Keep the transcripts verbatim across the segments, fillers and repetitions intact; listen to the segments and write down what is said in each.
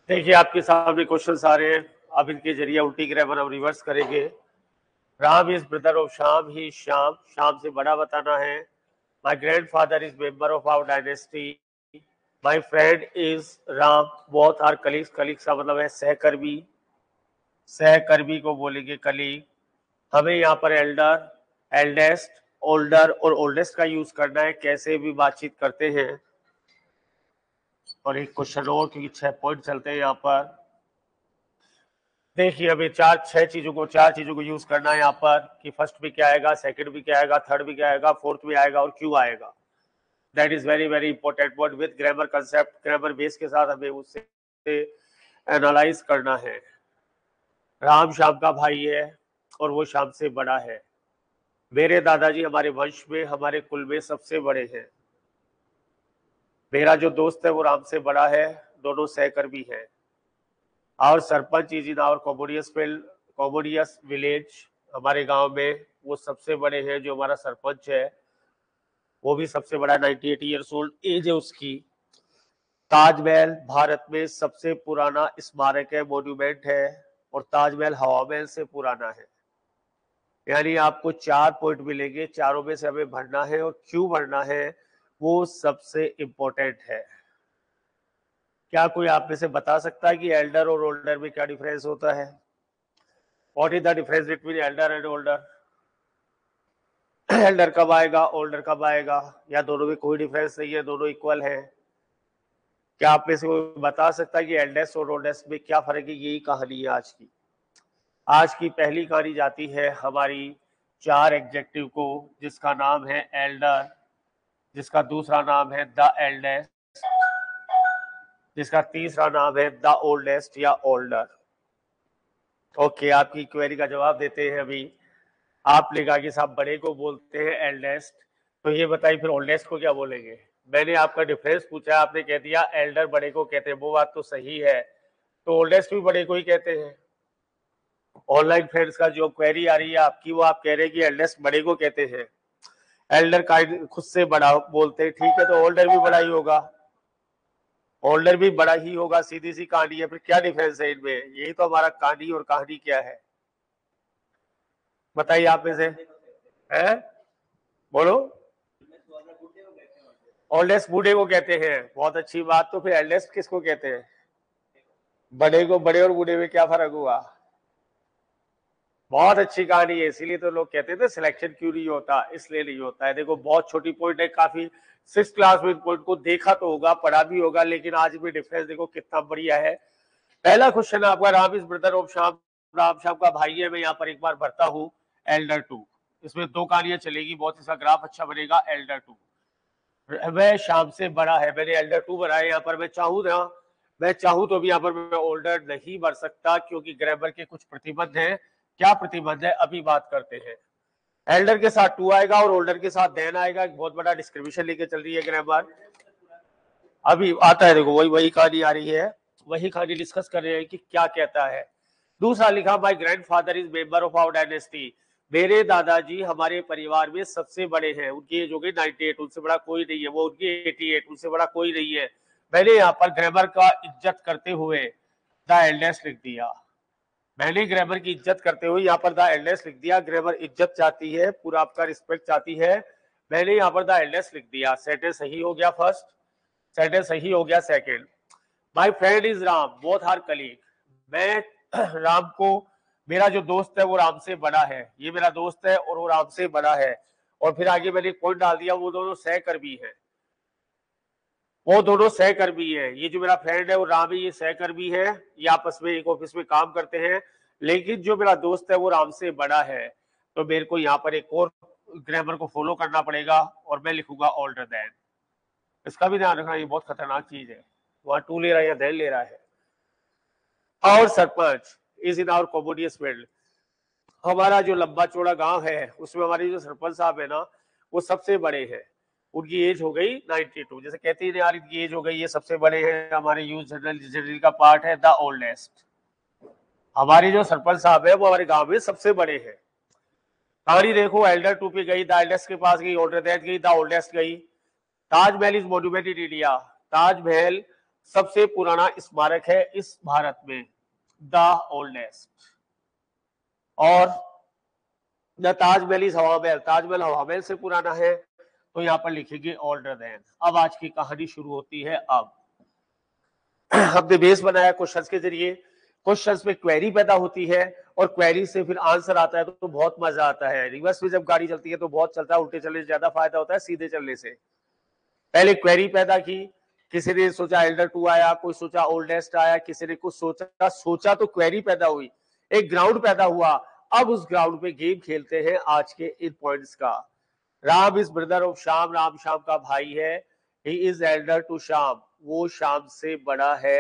देखिए आपके सामने क्वेश्चन आ रहे हैं, अब इनके जरिए उल्टी ग्रामर हम रिवर्स करेंगे। Ram is brother of Shyam, he Shyam, Shyam से बड़ा बताना है। My grandfather is member of our dynasty. My friend is Ram, both are colleagues, colleagues का मतलब है सहकर्मी, सहकर्मी को बोलेंगे कलीग। हमें यहाँ पर एल्डर, एल्डेस्ट, ओल्डर और ओल्डेस्ट का यूज करना है कैसे भी बातचीत करते हैं। और एक क्वेश्चन और, क्योंकि छह पॉइंट चलते हैं यहाँ पर। देखिए अभी चार छह चीजों को चार चीजों को यूज करना है यहाँ पर कि फर्स्ट भी क्या आएगा, सेकंड भी क्या आएगा, थर्ड भी क्या आएगा, फोर्थ भी आएगा और क्यों आएगा। That is very very important word with grammar concept, grammar base के साथ हमें उससे एनालाइज करना है। राम श्याम का भाई है और वो श्याम से बड़ा है। मेरे दादाजी हमारे वंश में, हमारे कुल में सबसे बड़े हैं। मेरा जो दोस्त है वो राम से बड़ा है, दोनों सहकर्मी हैं। और sarpanch is in our commodious field, commodious village, हमारे गांव में वो सबसे बड़े हैं। जो हमारा सरपंच है वो भी सबसे बड़ा, ninety eight years old age है उसकी। ताजमहल भारत में सबसे पुराना स्मारक है, मॉन्यूमेंट है, और ताजमहल हवा महल से पुराना है। यानी आपको चार पॉइंट मिलेंगे, चारों में से हमें भरना है और क्यों भरना है वो सबसे इंपॉर्टेंट है। क्या कोई आप में से बता सकता है कि एल्डर और ओल्डर में क्या डिफरेंस होता है? What is the difference between elder and older? Elder कब आएगा, ओल्डर कब आएगा, या दोनों में कोई डिफरेंस नहीं है, दोनों इक्वल है? क्या आप में से कोई बता सकता है कि एल्डेस्ट और ओल्डेस्ट में क्या फर्क है? यही कहानी है आज की। आज की पहली कहानी जाती है हमारी चार एडजेक्टिव को, जिसका नाम है एल्डर, जिसका दूसरा नाम है द एल्डेस्ट, जिसका तीसरा नाम है द ओल्डेस्ट या ओल्डर। ओके, आपकी क्वेरी का जवाब देते हैं अभी। आपने कहा कि साहब बड़े को बोलते हैं एल्डेस्ट, तो ये बताइए फिर ओल्डेस्ट को क्या बोलेंगे? मैंने आपका डिफरेंस पूछा, आपने कह दिया एल्डर बड़े को कहते हैं, वो बात तो सही है, तो ओल्डेस्ट भी बड़े को ही कहते हैं। ऑनलाइन फ्रेंड्स का जो क्वेरी आ रही है आपकी, वो आप कह रहे हैं कि एल्डेस्ट बड़े को कहते हैं, एल्डर का खुद से बड़ा बोलते हैं, ठीक है, तो ओल्डर भी बड़ा ही होगा, ओल्डर भी बड़ा ही होगा, सीधी सी कहानी है। फिर क्या डिफरेंस है इनमें? यही तो हमारा कहानी, और कहानी क्या है बताइए आप में से, है? बोलो। ओल्डेस्ट बूढ़े को कहते हैं, बहुत अच्छी बात। तो फिर एल्डेस्ट किसको कहते हैं? बड़े को। बड़े और बूढ़े में क्या फर्क हुआ? बहुत अच्छी कहानी है, इसीलिए तो लोग कहते थे सिलेक्शन क्यों नहीं होता, इसलिए नहीं होता है। देखो बहुत छोटी पॉइंट है, काफी सिक्स क्लास में पॉइंट को देखा तो होगा, पढ़ा भी होगा, लेकिन आज भी डिफरेंस देखो कितना बढ़िया है। पहला क्वेश्चन है आपका, Ram is brother of Shyam, Ram Shyam का भाई है। मैं यहाँ पर एक बार भरता हूँ एल्डर टू, इसमें दो कहानियां चलेगी, बहुत इसका ग्राफ अच्छा बनेगा। एल्डर टू, वह शाम से बड़ा है, मैंने एल्डर टू बनाया यहाँ पर। मैं चाहूँ ना, मैं चाहूँ तो भी यहाँ पर मैं ओल्डर नहीं भर सकता, क्योंकि ग्रामर के कुछ प्रतिबंध हैं। क्या प्रतिबंध है अभी बात करते हैं। एल्डर के साथ टू आएगा और ओल्डर के साथ देन आएगा, एक बहुत बड़ा डिस्क्रिप्शन लेके चल रही है ग्रामर, अभी आता है। देखो वही वही कहानी आ रही है, वही कहानी डिस्कस कर रहे हैं कि क्या कहता है। दूसरा लिखा, my grandfather is member of our dynasty, मेरे दादाजी हमारे परिवार में सबसे बड़े हैं। उनकी एज हो गई नाइनटी एट, उनसे बड़ा कोई नहीं है। वो उनकी एटी एट, उनसे बड़ा कोई नहीं है। मैंने यहाँ पर ग्रामर का इज्जत करते हुए द एल्डेस्ट लिख दिया। मैंने ग्रामर की इज्जत करते हुए यहाँ पर द एल्डेस्ट लिख दिया। ग्रामर इज्जत चाहती है, पूरा आपका रिस्पेक्ट चाहती है, मैंने यहाँ पर द एल्डेस्ट लिख दिया। सेंटेंस सही हो गया फर्स्ट, सेंटेंस सही हो गया second. My friend is Ram, both are colleague, मैं राम को, मेरा जो दोस्त है वो राम से बड़ा है, ये मेरा दोस्त है और वो राम से बड़ा है। और फिर आगे मैंने एक पॉइंट डाल दिया, वो दोनों सहकर्मी है, वो दोनों सहकर्मी है। ये जो मेरा फ्रेंड है वो राम है, ये सहकर्मी है, ये आपस में एक ऑफिस में काम करते हैं। लेकिन जो मेरा दोस्त है वो राम से बड़ा है, तो मेरे को यहाँ पर एक और ग्रामर को फॉलो करना पड़ेगा, और मैं लिखूंगा ऑल्डर देन। इसका भी ध्यान रखना, ये बहुत खतरनाक चीज है, वहां टू ले रहा है या देन ले रहा है। और sarpanch is in our commodious field, हमारा जो लंबा चौड़ा गांव है उसमें हमारे जो सरपंच साहब है ना, वो सबसे बड़े हैं। उनकी एज हो गई नाइनटी टू, जैसे कहती है यार इनकी एज हो गई, ये सबसे बड़े हैं, हमारे यूथ जनरल जनरल का पार्ट है द ओल्डेस्ट। हमारे जो सरपंच साहब है वो हमारे गांव में सबसे बड़े हैं। कहानी देखो, एल्डर टू पे गई, द एल्डेस्ट के पास गई, ओल्डर दैट गई, द ओल्डेस्ट गई। Taj Mahal is monument in India, Taj Mahal सबसे पुराना स्मारक है इस भारत में? The oldest. और द ताजमहल इज हवामहल, ताजमहल हवामहल से पुराना है, तो यहाँ पर लिखेंगे ओल्डर देन। अब आज की कहानी शुरू होती है। अब हमने बेस बनाया क्वेश्चंस के जरिए, क्वेश्चंस में क्वेरी पैदा होती है और क्वेरी से फिर आंसर आता है, तो, तो बहुत मजा आता है। रिवर्स में जब गाड़ी चलती है तो बहुत चलता है, उल्टे चलने से ज्यादा फायदा होता है सीधे चलने से। पहले क्वेरी पैदा की, किसी ने सोचा एल्डर टू आया, कोई सोचा ओल्डेस्ट आया, किसी ने कुछ सोचा सोचा तो क्वेरी पैदा हुई, एक ग्राउंड पैदा हुआ। अब उस ग्राउंड पे गेम खेलते हैं आज के इन पॉइंट्स का। Ram is brother of Shyam, Ram Shyam का भाई है। He is elder to Shyam, वो श्याम से बड़ा है।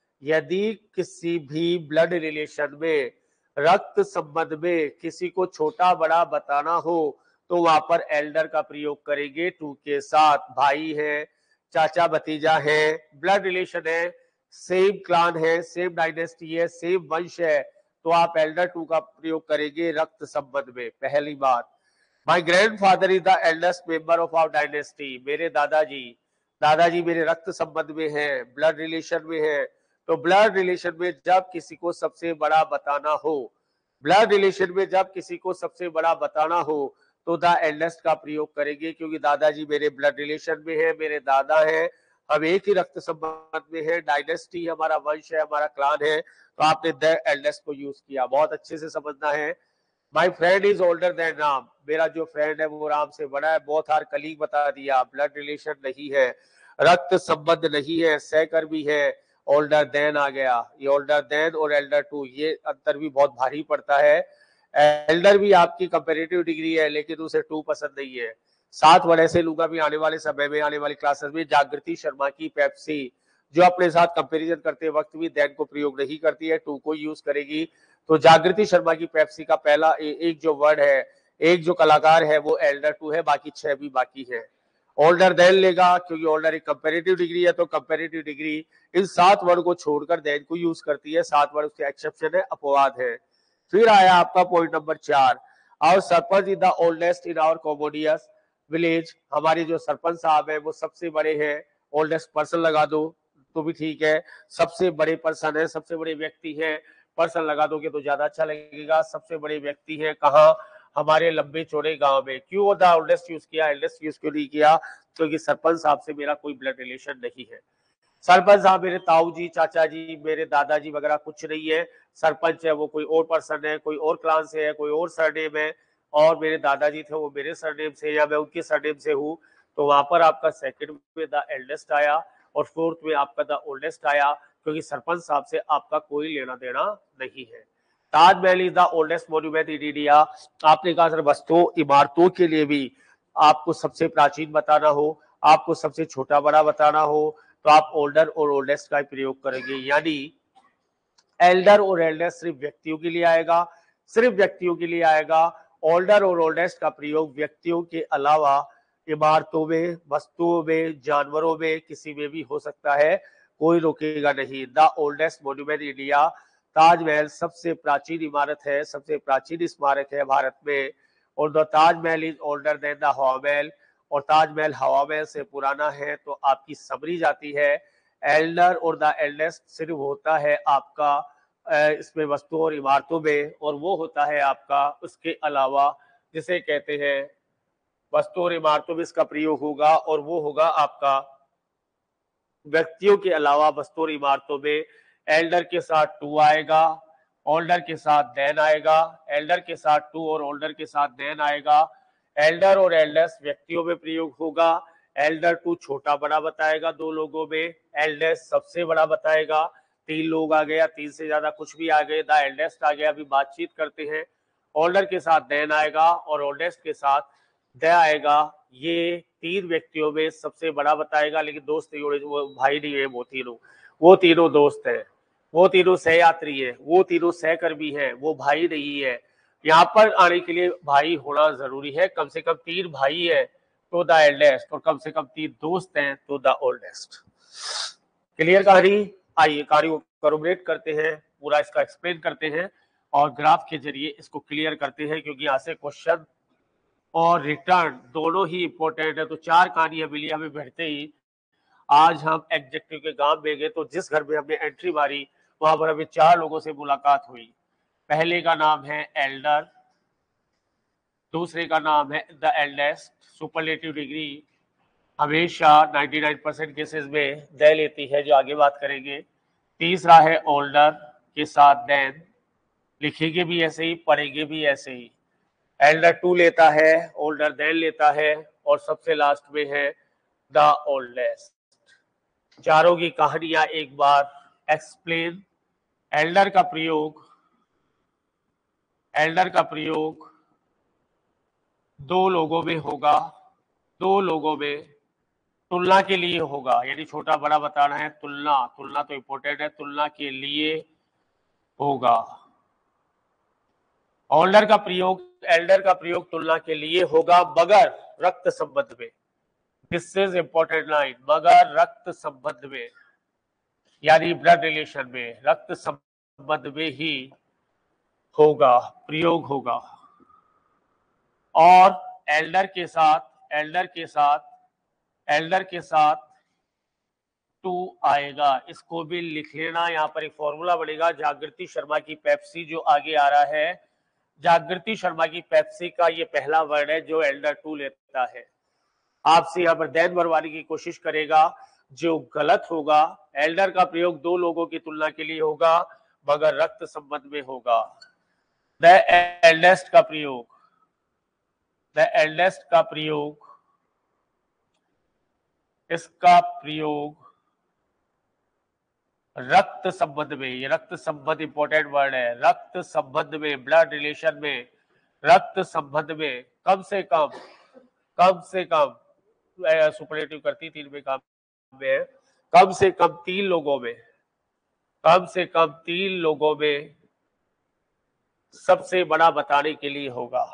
यदि किसी भी ब्लड रिलेशन में, रक्त संबंध में किसी को छोटा बड़ा बताना हो तो वहां पर एल्डर का प्रयोग करेंगे टू के साथ। भाई है, चाचा भतीजा है, ब्लड रिलेशन है, सेम क्लान है, सेम डायनेस्टी है, सेम वंश है, तो आप एल्डर टू का प्रयोग करेंगे रक्त संबंध में। पहली बात। My grandfather is the eldest member of our dynasty, मेरे दादाजी दादाजी मेरे रक्त संबंध में है, ब्लड रिलेशन में है। तो ब्लड रिलेशन में जब किसी को सबसे बड़ा बताना हो, ब्लड रिलेशन में जब किसी को सबसे बड़ा बताना हो तो द एल्डेस्ट का प्रयोग करेंगे, क्योंकि दादाजी मेरे ब्लड रिलेशन में है, मेरे दादा है, हम एक ही रक्त संबंध में है, डायनेस्टी हमारा वंश है, हमारा क्लान है, तो आपने द एल्डेस्ट को यूज किया। बहुत अच्छे से समझना है। My friend is older than Ram, मेरा जो फ्रेंड है वो राम से बड़ा है। बोथ आर कलीग बता दिया, ब्लड रिलेशन नहीं है, रक्त संबंध नहीं है, सहकर भी है, ओल्डर देन आ गया। ये ओल्डर देन और एल्डर टू, ये अंतर भी बहुत भारी पड़ता है। एल्डर भी आपकी कंपैरेटिव डिग्री है, लेकिन उसे टू पसंद नहीं है। साथ वर्ड ऐसे लूंगा भी आने वाले समय में, आने वाली क्लासेस में। जागृति शर्मा की पेप्सी, जो अपने साथ कंपैरिजन करते वक्त भी देन को प्रयोग नहीं करती है, टू को यूज करेगी। तो जागृति शर्मा की पेप्सी का पहला ए, एक जो वर्ड है, एक जो कलाकार है वो एल्डर टू है, बाकी छह भी बाकी है। ओल्डर देन लेगा, क्योंकि ओल्डर एक कंपैरेटिव डिग्री है, तो कंपैरेटिव डिग्री इन सात वर्ड को छोड़कर देन को यूज करती है। सात वर्ड उसके एक्सेप्शन है, अपवाद है। फिर आया आपका पॉइंट नंबर चार। Our sarpanch is the oldest in our commodious village, हमारे जो सरपंच साहब है वो सबसे बड़े हैं। ओल्डेस्ट पर्सन लगा दो तो भी ठीक है, सबसे बड़े पर्सन है, सबसे बड़े व्यक्ति है, पर्सन लगा दोगे तो ज्यादा अच्छा लगेगा। सबसे बड़े व्यक्ति है कहाँ? हमारे लंबे चौड़े गांव में। क्यों द ओल्डेस्ट यूज किया, एल्डेस्ट यूज क्यों नहीं किया? क्योंकि सरपंच साहब से मेरा कोई ब्लड रिलेशन नहीं है। सरपंच साहब मेरे ताऊ जी, चाचा जी, मेरे दादाजी वगैरह कुछ नहीं है। सरपंच है वो कोई और पर्सन है, कोई और क्लान से है, कोई और सरनेम है, और मेरे दादाजी थे वो मेरे सरनेम से या मैं उनके सरनेम से हूँ। तो वहां पर आपका सेकंड में द एल्डेस्ट आया और फोर्थ में आपका द ओल्डेस्ट आया, क्योंकि सरपंच साहब से आपका कोई लेना देना नहीं है। Taj Mahal is the oldest monument in India, आपने कहा सर वस्तुओं इमारतों के लिए भी आपको सबसे प्राचीन बताना हो, आपको सबसे छोटा बड़ा बताना हो, तो आप ओल्डर और ओल्डेस्ट का प्रयोग करेंगे। यानी एल्डर और एल्डेस्ट सिर्फ व्यक्तियों के लिए आएगा, सिर्फ व्यक्तियों के लिए आएगा। ओल्डर और ओल्डेस्ट का प्रयोग व्यक्तियों के अलावा इमारतों में, वस्तुओं में, जानवरों में, किसी में भी हो सकता है, कोई रोकेगा नहीं। The oldest monument India, Taj Mahal सबसे प्राचीन इमारत है, सबसे प्राचीन स्मारक है भारत में। और the Taj Mahal is older than the Hawa Mahal, और ताजमहल हवा महल से पुराना है। तो आपकी समरी जाती है एल्डर और द एल्डेस्ट सिर्फ होता है आपका इसमें वस्तुओं और इमारतों में, और वो होता है आपका उसके अलावा, जिसे कहते हैं वस्तु और इमारतों में इसका प्रयोग होगा, और वो होगा आपका व्यक्तियों के अलावा वस्तु और इमारतों में। एल्डर के साथ टू आएगा, ओल्डर के साथ देन आएगा, एल्डर के साथ टू और ओल्डर के साथ देन आएगा। एल्डर और एल्डेस्ट व्यक्तियों में प्रयोग होगा। एल्डर टू छोटा बड़ा बताएगा दो लोगों में, एल्डेस्ट सबसे बड़ा बताएगा। तीन लोग आ गया, तीन से ज्यादा कुछ भी आ गए, द एल्डेस्ट आ गया, अभी बातचीत करते हैं। ओल्डर के साथ देन आएगा और ओल्डेस्ट के साथ द आएगा। ये तीन व्यक्तियों में सबसे बड़ा बताएगा, लेकिन दोस्त वो भाई नहीं है, वो तीनों वो तीनों दोस्त है, वो तीनों सहयात्री है, वो तीनों सहकर्मी है, वो भाई नहीं है। यहाँ पर आने के लिए भाई होना जरूरी है, कम से कम तीन भाई है तो द एल्डेस्ट, और कम से कम तीन दोस्त हैं तो द ओल्डेस्ट। क्लियर कहानी? आइए कहानी को कॉर्पोरेट करते हैं, पूरा इसका एक्सप्लेन करते हैं और ग्राफ के जरिए इसको क्लियर करते हैं, क्योंकि यहाँ से क्वेश्चन और रिटर्न दोनों ही इंपॉर्टेंट है। तो चार कहानियां मिली हमें बैठते ही, आज हम एडजेक्टिव के गांव में गए तो जिस घर में हमने एंट्री मारी वहां पर हमें चार लोगों से मुलाकात हुई। पहले का नाम है एल्डर, दूसरे का नाम है द एल्डेस्ट। सुपरलेटिव डिग्री हमेशा निन्यानवे परसेंट केसेस में द लेती है, जो आगे बात करेंगे। तीसरा है ओल्डर के साथ देन, लिखेंगे भी ऐसे ही, पढ़ेंगे भी ऐसे ही। एल्डर टू लेता है, ओल्डर देन लेता है, और सबसे लास्ट में है द ओल्डेस्ट। चारों की कहानियां एक बार एक्सप्लेन। एल्डर का प्रयोग एल्डर का प्रयोग दो लोगों में होगा, दो लोगों में तुलना के लिए होगा, यानी छोटा बड़ा बताना है, तुलना तुलना तो इंपॉर्टेंट है, तुलना के लिए होगा। ओल्डर का प्रयोग एल्डर का प्रयोग तुलना के लिए होगा मगर रक्त संबंध में। दिस इज इंपॉर्टेंट लाइन, मगर रक्त संबंध में, यानी ब्लड रिलेशन में, रक्त संबंध में ही होगा, प्रयोग होगा। और एल्डर के साथ एल्डर के साथ एल्डर के साथ टू आएगा, इसको भी लिख लेना। यहाँ पर एक फॉर्मूला बनेगा, जागृति शर्मा की पेप्सी जो आगे आ रहा है, जागृति शर्मा की पेप्सी का ये पहला वर्ड है जो एल्डर टू लेता है। आपसे यहाँ पर देन भरवाने की कोशिश करेगा, जो गलत होगा। एल्डर का प्रयोग दो लोगों की तुलना के लिए होगा मगर रक्त संबंध में होगा। द एल्डेस्ट का प्रयोग द एल्डेस्ट का प्रयोग इसका प्रयोग रक्त संबंध में, ये रक्त संबंध इंपॉर्टेंट वर्ड है, रक्त संबंध में, ब्लड रिलेशन में, रक्त संबंध में कम से कम कम से कम सुपरलेटिव करती तीन में काम में, कम से कम तीन लोगों में कम से कम तीन लोगों में सबसे बड़ा बताने के लिए होगा,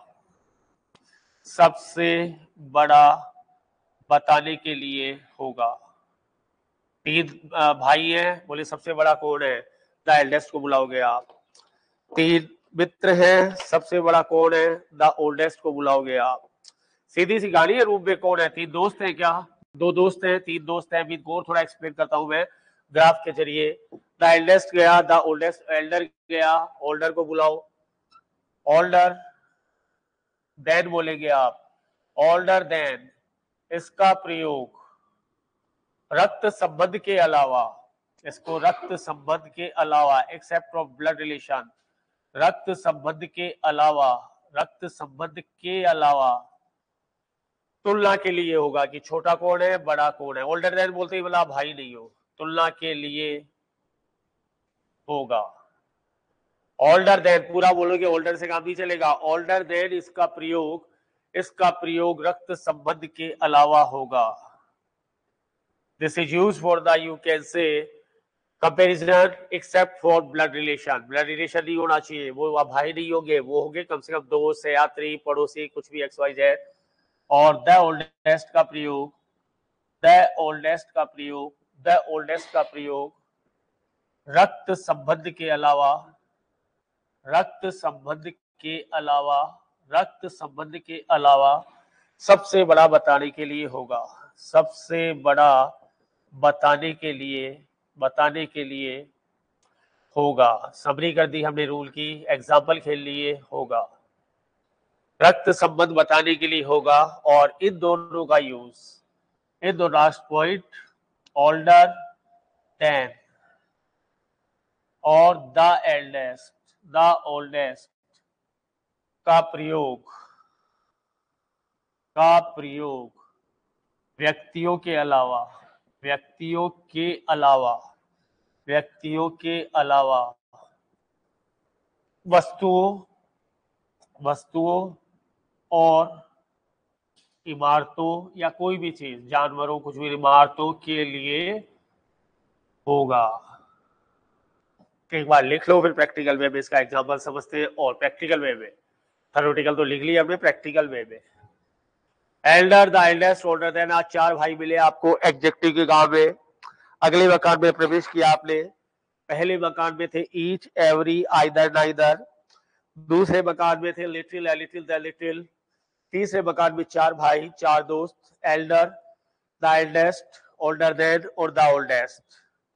सबसे बड़ा बताने के लिए होगा। तीन भाई हैं, बोले सबसे बड़ा कौन है, द एल्डेस्ट को बुलाओगे आप। तीन मित्र हैं, सबसे बड़ा कौन है, द ओल्डेस्ट को बुलाओगे आप। सीधी सी कहानी है, रूम में कौन है, तीन दोस्त हैं क्या, दो दोस्त हैं, तीन दोस्त हैं, विद और थोड़ा एक्सप्लेन करता हूं मैं ग्राफ के जरिए। द एल्डेस्ट गया, द ओल्डेस्ट, एल्डर गया, ओल्डर को बुलाओ, ओल्डर देन बोलेंगे आप, ओल्डर देन। इसका प्रयोग रक्त संबंध के अलावा, इसको रक्त संबंध के अलावा, एक्सेप्ट ऑफ ब्लड रिलेशन, रक्त संबंध के अलावा रक्त संबंध के अलावा तुलना के लिए होगा कि छोटा कौन है, बड़ा कौन है। ओल्डर देन बोलते ही बोला भाई नहीं हो, तुलना के लिए होगा। ओल्डर देन पूरा बोलोगे, ओल्डर से काम नहीं चलेगा। ओल्डर देन इसका प्रयोग इसका प्रयोग रक्त संबंध के अलावा होगा। This is used for the, you can say, comparison except for blood relation. blood relation नहीं होना चाहिए, वो आप भाई नहीं होंगे, वो होंगे कम से कम दोस्त, यात्री, पड़ोसी, कुछ भी एक्स वाई जेड। और द ओल्डेस्ट का प्रयोग द ओल्डेस्ट का प्रयोग द ओल्डेस्ट का प्रयोग रक्त संबंध के अलावा रक्त संबंध के अलावा रक्त संबंध के अलावा सबसे बड़ा बताने के लिए होगा, सबसे बड़ा बताने के लिए बताने के लिए होगा। समरी कर दी हमने रूल की, एग्जाम्पल खेल लिए, होगा, रक्त संबंध बताने के लिए होगा। और इन दोनों का यूज, इन दो लास्ट पॉइंट, ओल्डर देन और द एल्डेस्ट द ओल्डेस्ट का प्रयोग का प्रयोग व्यक्तियों के अलावा व्यक्तियों के अलावा व्यक्तियों के अलावा वस्तुओं वस्तुओं और इमारतों या कोई भी चीज, जानवरों, कुछ भी, इमारतों के लिए होगा। एक बार लिख लो, फिर प्रैक्टिकल वे में इसका एग्जांपल समझते हैं। और प्रैक्टिकल वे में, थ्योरेटिकल तो लिख लिया हमने, प्रैक्टिकल वे में elder the eldest older than. आज चार भाई मिले आपको एडजेक्टिव के गांव में। अगले मकान में प्रवेश किया आपने। पहले मकान में थे ईच, एवरी, आइदर, नाइदर। दूसरे मकान में थे little, a little, the little. तीसरे मकान में चार भाई, चार दोस्त, elder the eldest, older than और the oldest।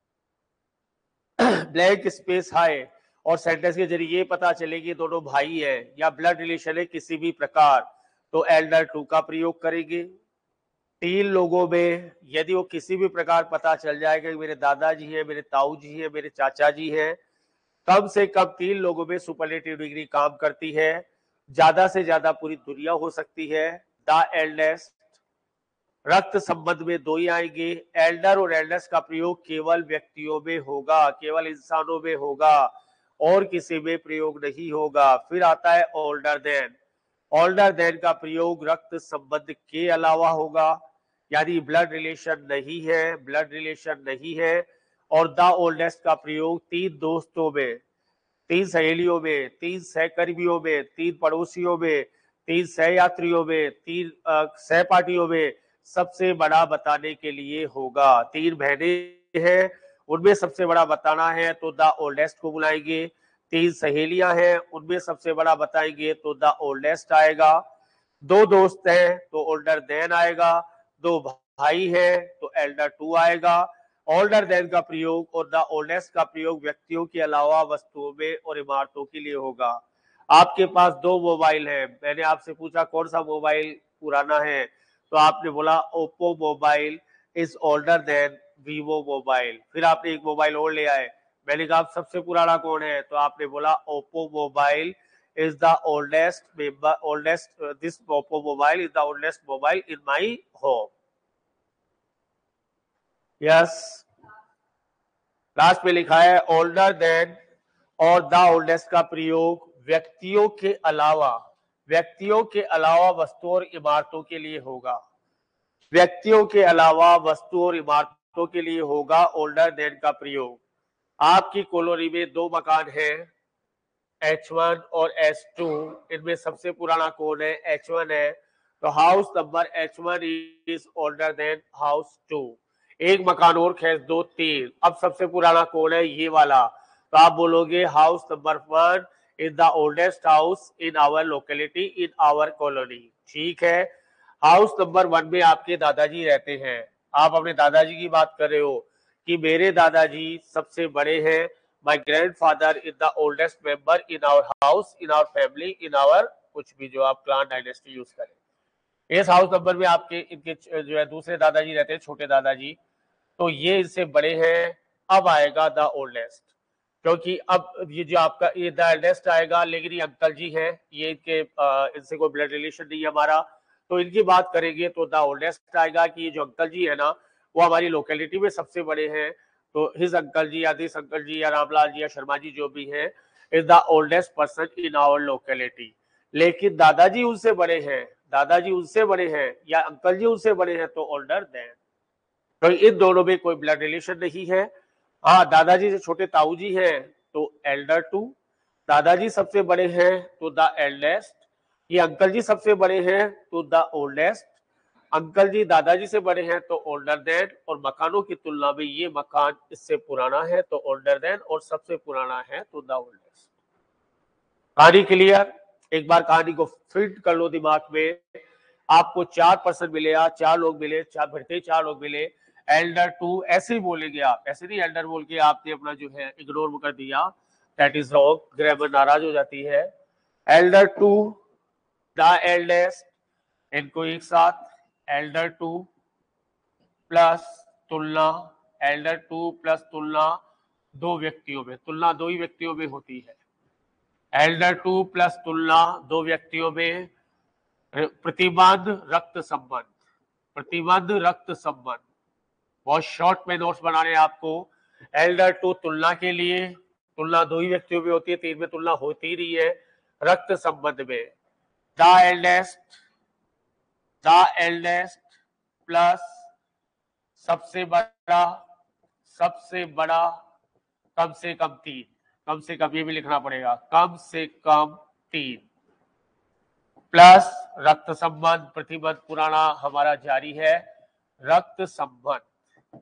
ब्लैंक स्पेस है और सेंटेंस के जरिए पता चले कि दोनों भाई है या ब्लड रिलेशन है किसी भी प्रकार, तो एल्डर टू का प्रयोग करेंगे। तीन लोगों में यदि वो किसी भी प्रकार पता चल जाएगा कि मेरे दादाजी है, मेरे ताऊ जी है, मेरे चाचा जी है, कम से कम तीन लोगों में सुपरलेटिव डिग्री काम करती है, ज्यादा से ज्यादा पूरी दुनिया हो सकती है। द एल्डेस्ट, रक्त संबंध में दो ही आएंगे। एल्डर और एल्डेस्ट का प्रयोग केवल व्यक्तियों में होगा, केवल इंसानों में होगा और किसी में प्रयोग नहीं होगा। फिर आता है ओल्डर देन। ओल्डर देन का प्रयोग रक्त संबंध के अलावा होगा, यानी ब्लड रिलेशन नहीं है, ब्लड रिलेशन नहीं है। और द ओल्डेस्ट का प्रयोग तीन दोस्तों में, तीन सहेलियों में, तीन सहकर्मियों में, तीन पड़ोसियों में, तीन सहयात्रियों में, तीन सहपाठियों में सबसे बड़ा बताने के लिए होगा। तीन बहनें हैं, उनमें सबसे बड़ा बताना है तो द ओल्डेस्ट को बुलाएंगे। तीन सहेलियां हैं, उनमें सबसे बड़ा बताएंगे तो द ओल्डेस्ट आएगा। दो दोस्त हैं तो ओल्डर देन आएगा। दो भाई हैं तो एल्डर टू आएगा। ओल्डर देन का प्रयोग और द ओल्डेस्ट का प्रयोग व्यक्तियों के अलावा वस्तुओं में और इमारतों के लिए होगा। आपके पास दो मोबाइल है, मैंने आपसे पूछा कौन सा मोबाइल पुराना है, तो आपने बोला Oppo mobile is older than Vivo mobile. फिर आपने एक मोबाइल और ले आए, मैंने कहा सबसे पुराना कौन है, तो आपने बोला Oppo mobile is the oldest member oldest uh, this Oppo mobile is the oldest mobile in my home। yes, last में लिखा है older than और the oldest का प्रयोग व्यक्तियों के अलावा, व्यक्तियों के अलावा वस्तुओं और इमारतों के लिए होगा। व्यक्तियों के अलावा वस्तुओं और इमारतों के लिए होगा older than का प्रयोग। आपकी कॉलोनी में दो मकान हैं, एच वन और एच टू, इनमें सबसे पुराना कौन है? एच वन है, तो house number H one is older than house two. एक मकान और खींच दो, तीन। अब सबसे पुराना कौन है? ये वाला, तो आप बोलोगे house number one is the oldest house in our locality in our colony. ठीक है, हाउस नंबर वन में आपके दादाजी रहते हैं, आप अपने दादाजी की बात कर रहे हो कि मेरे दादाजी सबसे बड़े हैं, My grandfather is the oldest member in our house, in our family, in our कुछ भी जो आप क्लान डायनेस्टी यूज करें। इस हाउस नंबर में आपके इनके जो है दूसरे दादाजी रहते हैं, छोटे दादाजी, तो ये इससे बड़े हैं। अब आएगा द ओल्डेस्ट, क्योंकि अब ये जो आपका ये द एल्डेस्ट आएगा, लेकिन ये अंकल जी हैं, ये इनके इनसे कोई ब्लड रिलेशन नहीं है हमारा, तो इनकी बात करेंगे तो द ओल्डेस्ट आएगा कि ये जो अंकल जी है ना, वो हमारी लोकेलिटी में सबसे बड़े हैं, तो हिज अंकल जी या दिस अंकल जी या रामलाल जी या शर्मा जी जो भी है is the oldest person in our locality. लेकिन दादाजी उनसे बड़े हैं, दादाजी उनसे बड़े हैं या अंकल जी उनसे बड़े हैं, तो ओल्डर देन। तो इन दोनों में कोई ब्लड रिलेशन नहीं है। हाँ, दादाजी से छोटे ताऊ जी हैं तो एल्डर टू, दादाजी सबसे बड़े हैं तो द एल्डेस्ट, ये अंकल जी सबसे बड़े हैं तो द ओल्डेस्ट, अंकल जी दादाजी से बड़े हैं तो ओल्डर देन, और मकानों की तुलना में ये मकान इससे पुराना है तो ओल्डर देन, और सबसे पुराना है तो द ओल्डेस्ट। कहानी क्लियर? एक बार कहानी को फिट कर लो दिमाग में। आपको चार पर्सन मिले, चार लोग मिले, चार भरते चार लोग मिले, एल्डर टू ऐसे ही बोलेंगे आप, ऐसे नहीं एल्डर बोल के आपने अपना जो है इग्नोर कर दिया, दैट इज रॉन्ग, ग्रामर नाराज हो जाती है। एल्डर टू, द एल्डेस्ट, इनको एक साथ एल्डर टू प्लस तुलना, एल्डर टू प्लस तुलना दो व्यक्तियों में, तुलना दो ही व्यक्तियों में होती है। एल्डर टू प्लस तुलना दो व्यक्तियों में। प्रतिबंध रक्त संबंध, प्रतिबंध रक्त संबंध, बहुत शॉर्ट में नोट्स बनाने हैं आपको। एल्डर टू तुलना के लिए, तुलना दो ही व्यक्तियों में होती है, तीन में तुलना होती नहीं है। रक्त संबंध में the eldest, the eldest plus सबसे बड़ा, सबसे बड़ा, कम से कम तीन, कम से कम ये भी लिखना पड़ेगा, कम से कम तीन, प्लस रक्त संबंध, प्रतिबंध पुराना हमारा जारी है, रक्त संबंध।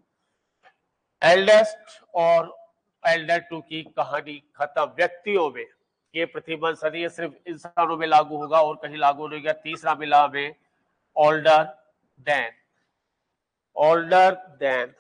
एल्डेस्ट और एल्डर टू की कहानी खत्म। व्यक्तियों में ये प्रतिबंध सदी सिर्फ इंसानों में लागू होगा और कहीं लागू नहीं होगा। तीसरा मिला हमें older than. Older than,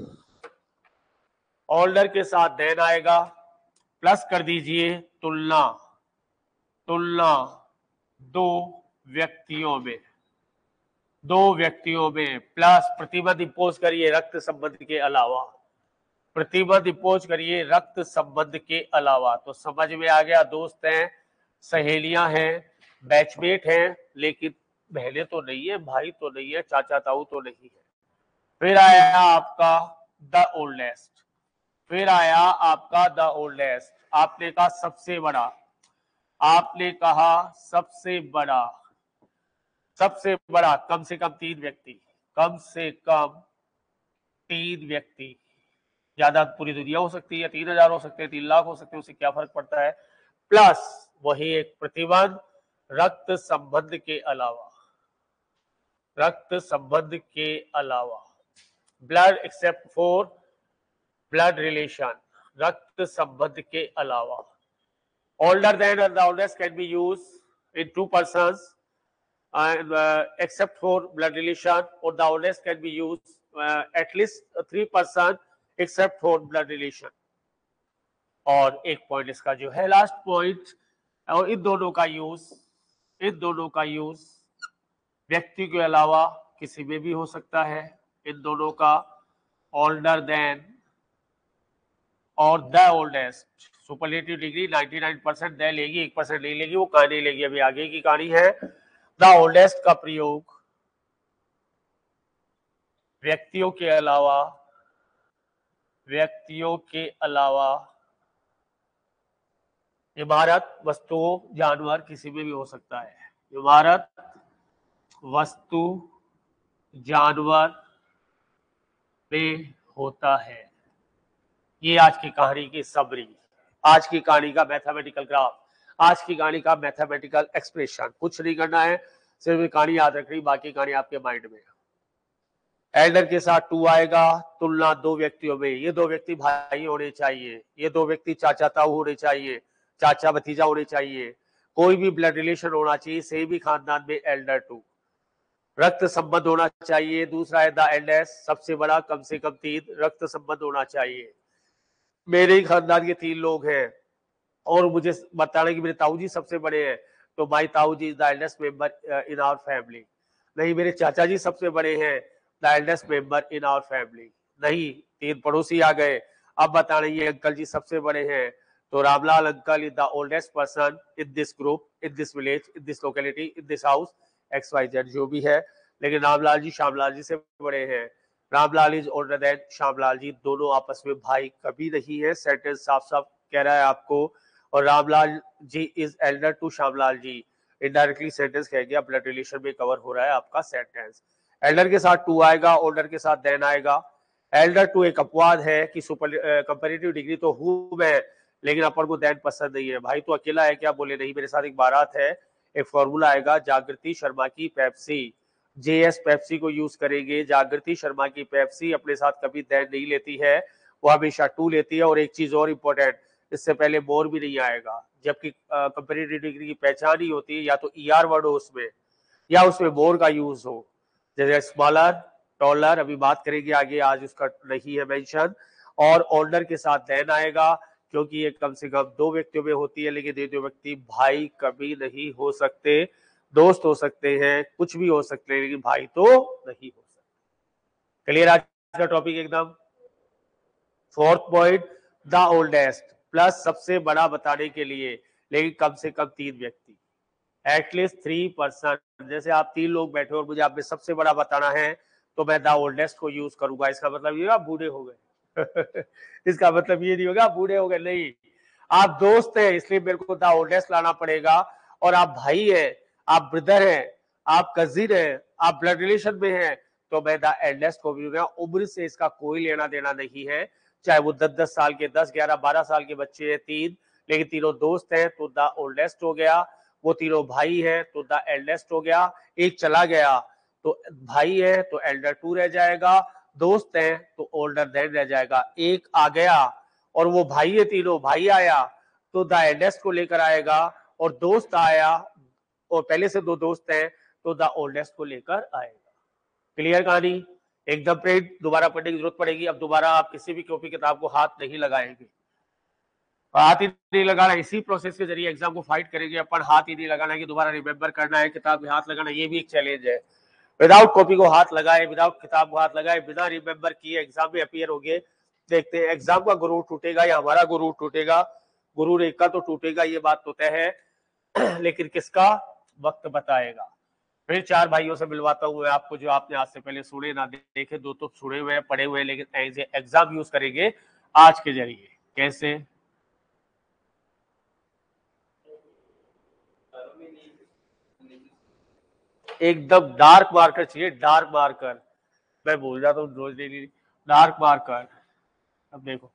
older के साथ देन आएगा, प्लस कर दीजिए तुलना, तुलना दो व्यक्तियों में, दो व्यक्तियों में, प्लस प्रतिबंध इम्पोज करिए रक्त संबंध के अलावा, प्रतिबंध इम्पोज करिए रक्त संबंध के अलावा। तो समझ में आ गया, दोस्त हैं, सहेलियां हैं, बैचमेट हैं, लेकिन बहनें तो नहीं है, भाई तो नहीं है, चाचा ताऊ तो नहीं है। फिर आया आपका द ओल्डेस्ट, फिर आया आपका द ओल्डेस्ट, आपने कहा सबसे बड़ा, आपने कहा सबसे बड़ा, सबसे बड़ा, कम से कम तीन व्यक्ति, कम से कम तीन व्यक्ति, ज्यादा पूरी दुनिया हो सकती है, तीन हजार हो सकते हैं, तीन लाख हो सकते हैं, उससे क्या फर्क पड़ता है, प्लस वही एक प्रतिबंध रक्त संबंध के अलावा, रक्त संबंध के अलावा, blood except for blood relation, रक्त संबंध के अलावा। Older than and the oldest can be use in two persons and uh, except for blood relation, or the oldest can be used uh, at least three person except for blood relation। और एक point इसका जो है last point, और इन दोनों का use, इन दोनों का यूज व्यक्ति के अलावा किसी में भी हो सकता है, इन दोनों का ओल्डर देन और द ओल्डेस्ट। सुपरलेटिव डिग्री निन्यानवे परसेंट दे लेगी, एक परसेंट नहीं लेगी, वो कहानी लेगी, अभी आगे की कहानी है। द ओल्डेस्ट का प्रयोग व्यक्तियों के अलावा, व्यक्तियों के अलावा इमारत, वस्तुओं, जानवर किसी में भी हो सकता है, इमारत, वस्तु, जानवर में होता है। ये आज की कहानी की सबरी, आज की कहानी का मैथमेटिकल ग्राफ, आज की कहानी का मैथमेटिकल एक्सप्रेशन। कुछ नहीं करना है, सिर्फ कहानी याद रखनी, बाकी कहानी आपके माइंड में। एल्डर के साथ टू आएगा, तुलना दो व्यक्तियों में, ये दो व्यक्ति भाई होने चाहिए, ये दो व्यक्ति चाचा ताऊ होने चाहिए, चाचा भतीजा होने चाहिए, कोई भी ब्लड रिलेशन होना चाहिए, सेम ही खानदान में एल्डर टू, रक्त संबंध होना चाहिए। दूसरा है द एल्डेस्ट, सबसे बड़ा, कम से कम तीन, रक्त संबंध होना चाहिए। मेरे ही खानदान के तीन लोग हैं और मुझे बताना कि मेरे ताऊ जी सबसे बड़े हैं, तो माय ताऊ जी is the eldest member in our family. नहीं, मेरे चाचा जी सबसे बड़े हैं, the eldest member in our family. नहीं, तीन पड़ोसी आ गए, अब बताना ये अंकल जी सबसे बड़े हैं, तो Ramlal uncle is the oldest person in this group, in this village, in this locality, in this house, X Y Z जो भी है, लेकिन रामलाल जी श्यामलाल जी से बड़े हैं। Ramlal is older than Shyamlal ji, दोनों आपस में भाई कभी नहीं है, सेंटेंस साफ साफ कह रहा है आपको। और Ramlal ji is elder to Shyamlal ji, indirectly sentence कह गया, ब्लड रिलेशन में कवर हो रहा है आपका सेंटेंस। एल्डर के साथ टू आएगा, ओल्डर के साथ देन आएगा। एल्डर टू एक अपवाद है कि सुपर कंपैरेटिव डिग्री तो हूं मैं, लेकिन अपन को देन पसंद नहीं है। भाई तो अकेला है क्या, बोले नहीं, मेरे साथ एक बारात है। एक फॉर्मूला आएगा, जागृति शर्मा की पेप्सी, जेएस पेप्सी को यूज करेंगे। जागृति शर्मा की पेप्सी अपने साथ कभी देन नहीं लेती है, वो हमेशा टू लेती है। और एक चीज और इंपॉर्टेंट, इससे पहले मोर भी नहीं आएगा, जबकि कंपैरेटिव डिग्री की पहचान ही होती है या तो ईआर वर्ड हो उसमें, या उसमें मोर का यूज हो, जैसे स्मॉलर, टॉलर, अभी बात करेंगे आगे, आज उसका नहीं है मेंशन। और ओल्डर के साथ देन आएगा, क्योंकि ये कम से कम दो व्यक्तियों में होती है, लेकिन ये दो व्यक्ति भाई कभी नहीं हो सकते, दोस्त हो सकते हैं, कुछ भी हो सकते हैं, लेकिन भाई तो नहीं हो सकते। क्लियर आज का टॉपिक एकदम। Fourth point, the oldest, plus सबसे बड़ा बताने के लिए, लेकिन कम से कम तीन व्यक्ति, एटलीस्ट थ्री पर्सन। जैसे आप तीन लोग बैठे और मुझे आप में सबसे बड़ा बताना है, तो मैं द ओल्डेस्ट को यूज करूंगा। इसका मतलब ये आप बूढ़े हो गए इसका मतलब ये नहीं होगा बूढ़े हो गए, नहीं, आप दोस्त हैं, इसलिए मेरे को द ओल्डेस्ट लाना पड़ेगा। और आप भाई हैं, आप ब्रदर हैं, आप कजिन हैं, आप ब्लड रिलेशन में हैं, तो मैं द एल्डेस्ट को भी, उम्र से इसका कोई लेना देना नहीं है, चाहे वो दस दस साल के, दस ग्यारह बारह साल के बच्चे हैं तीन, लेकिन तीनों दोस्त हैं तो द ओल्डेस्ट हो गया। वो तीनों भाई है तो द एल्डेस्ट हो गया। एक चला गया तो भाई है तो एल्डर टू रह जाएगा, दोस्त है तो ओल्डर देन रह जाएगा। एक आ गया और वो भाई है, तीनों भाई आया तो द एल्डेस्ट को लेकर आएगा, और दोस्त आया और पहले से दो दोस्त हैं तो द ओल्डेस्ट को लेकर आएगा। क्लियर कहानी। एकदम प्रिंट दोबारा पढ़ने की जरूरत पड़ेगी। अब दोबारा आप किसी भी कॉपी किताब को हाथ नहीं लगाएंगे, हाथ ही नहीं लगाना। इसी प्रोसेस के जरिए एग्जाम को फाइट करेंगे अपन। हाथ ही नहीं लगाना है कि दोबारा रिमेंबर करना है, किताब में हाथ लगाना, ये भी एक चैलेंज है। विदाउट कॉपी को हाथ लगाए, विदाउट किताब को हाथ लगाए, बिना रिमेंबर किए एग्जाम में अपीयर होंगे। देखते हैं एग्जाम का गुरूर टूटेगा या हमारा गुरूर टूटेगा। गुरूर एक का तो टूटेगा, ये बात तो तय है लेकिन किसका, वक्त बताएगा। फिर चार भाइयों से मिलवाता हूँ मैं आपको, जो आपने आज से पहले सुने ना देखे, दो तो सुने हुए हैं, पढ़े हुए हैं, लेकिन एज ए एग्जाम यूज करेंगे आज के जरिए। कैसे? एकदम डार्क मार्कर चाहिए, डार्क मार्कर। मैं भूल जाता हूँ रोज डेली, डार्क मार्कर। अब देखो,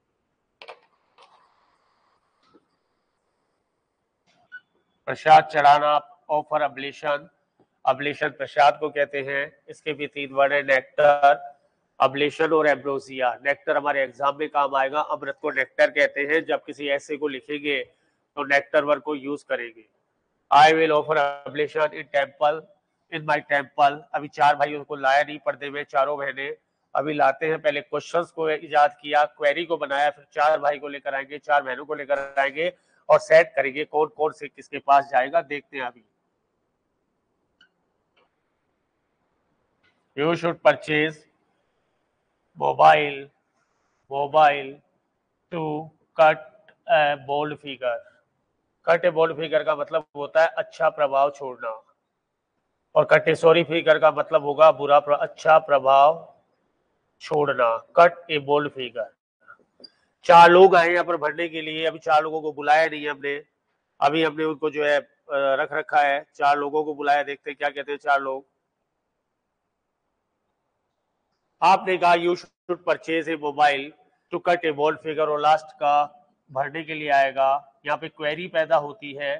प्रसाद चढ़ाना, ऑफर अब्लेशन। अब्लेशन प्रसाद को कहते हैं। इसके भी तीन वर्ड है, नेक्टर, अब्लेशन और एम्ब्रोसिया। नेक्टर हमारे एग्जाम में काम आएगा। अमृत को नेक्टर कहते हैं। जब किसी ऐसे को लिखेंगे तो नेक्टर वर्ड को यूज करेंगे। I will offer oblation in temple, in my temple. अभी चार भाइयों को लाया नहीं पर्दे में, चारों बहने अभी लाते हैं। पहले क्वेश्चंस को इजाद किया, क्वेरी को बनाया, फिर चार भाई को लेकर आएंगे, चार बहनों को लेकर आएंगे और सेट करेंगे कौन कौन से किसके पास जाएगा। देखते हैं अभी। You should purchase mobile mobile to cut a bold figure. Cut a bold figure का मतलब होता है अच्छा प्रभाव छोड़ना, और कट ए सॉरी फिगर का मतलब होगा बुरा प्र, अच्छा प्रभाव छोड़ना। Cut a bold figure. चार लोग आए यहाँ पर भरने के लिए। अभी चार लोगों को बुलाया नहीं है हमने, अभी हमने उनको जो है रख रखा है। चार लोगों को बुलाया, देखते हैं क्या कहते हैं चार लोग। आपने कहा you should purchase a mobile to cut a bold figure, और लास्ट का भरने के लिए आएगा। यहाँ पे क्वेरी पैदा होती है।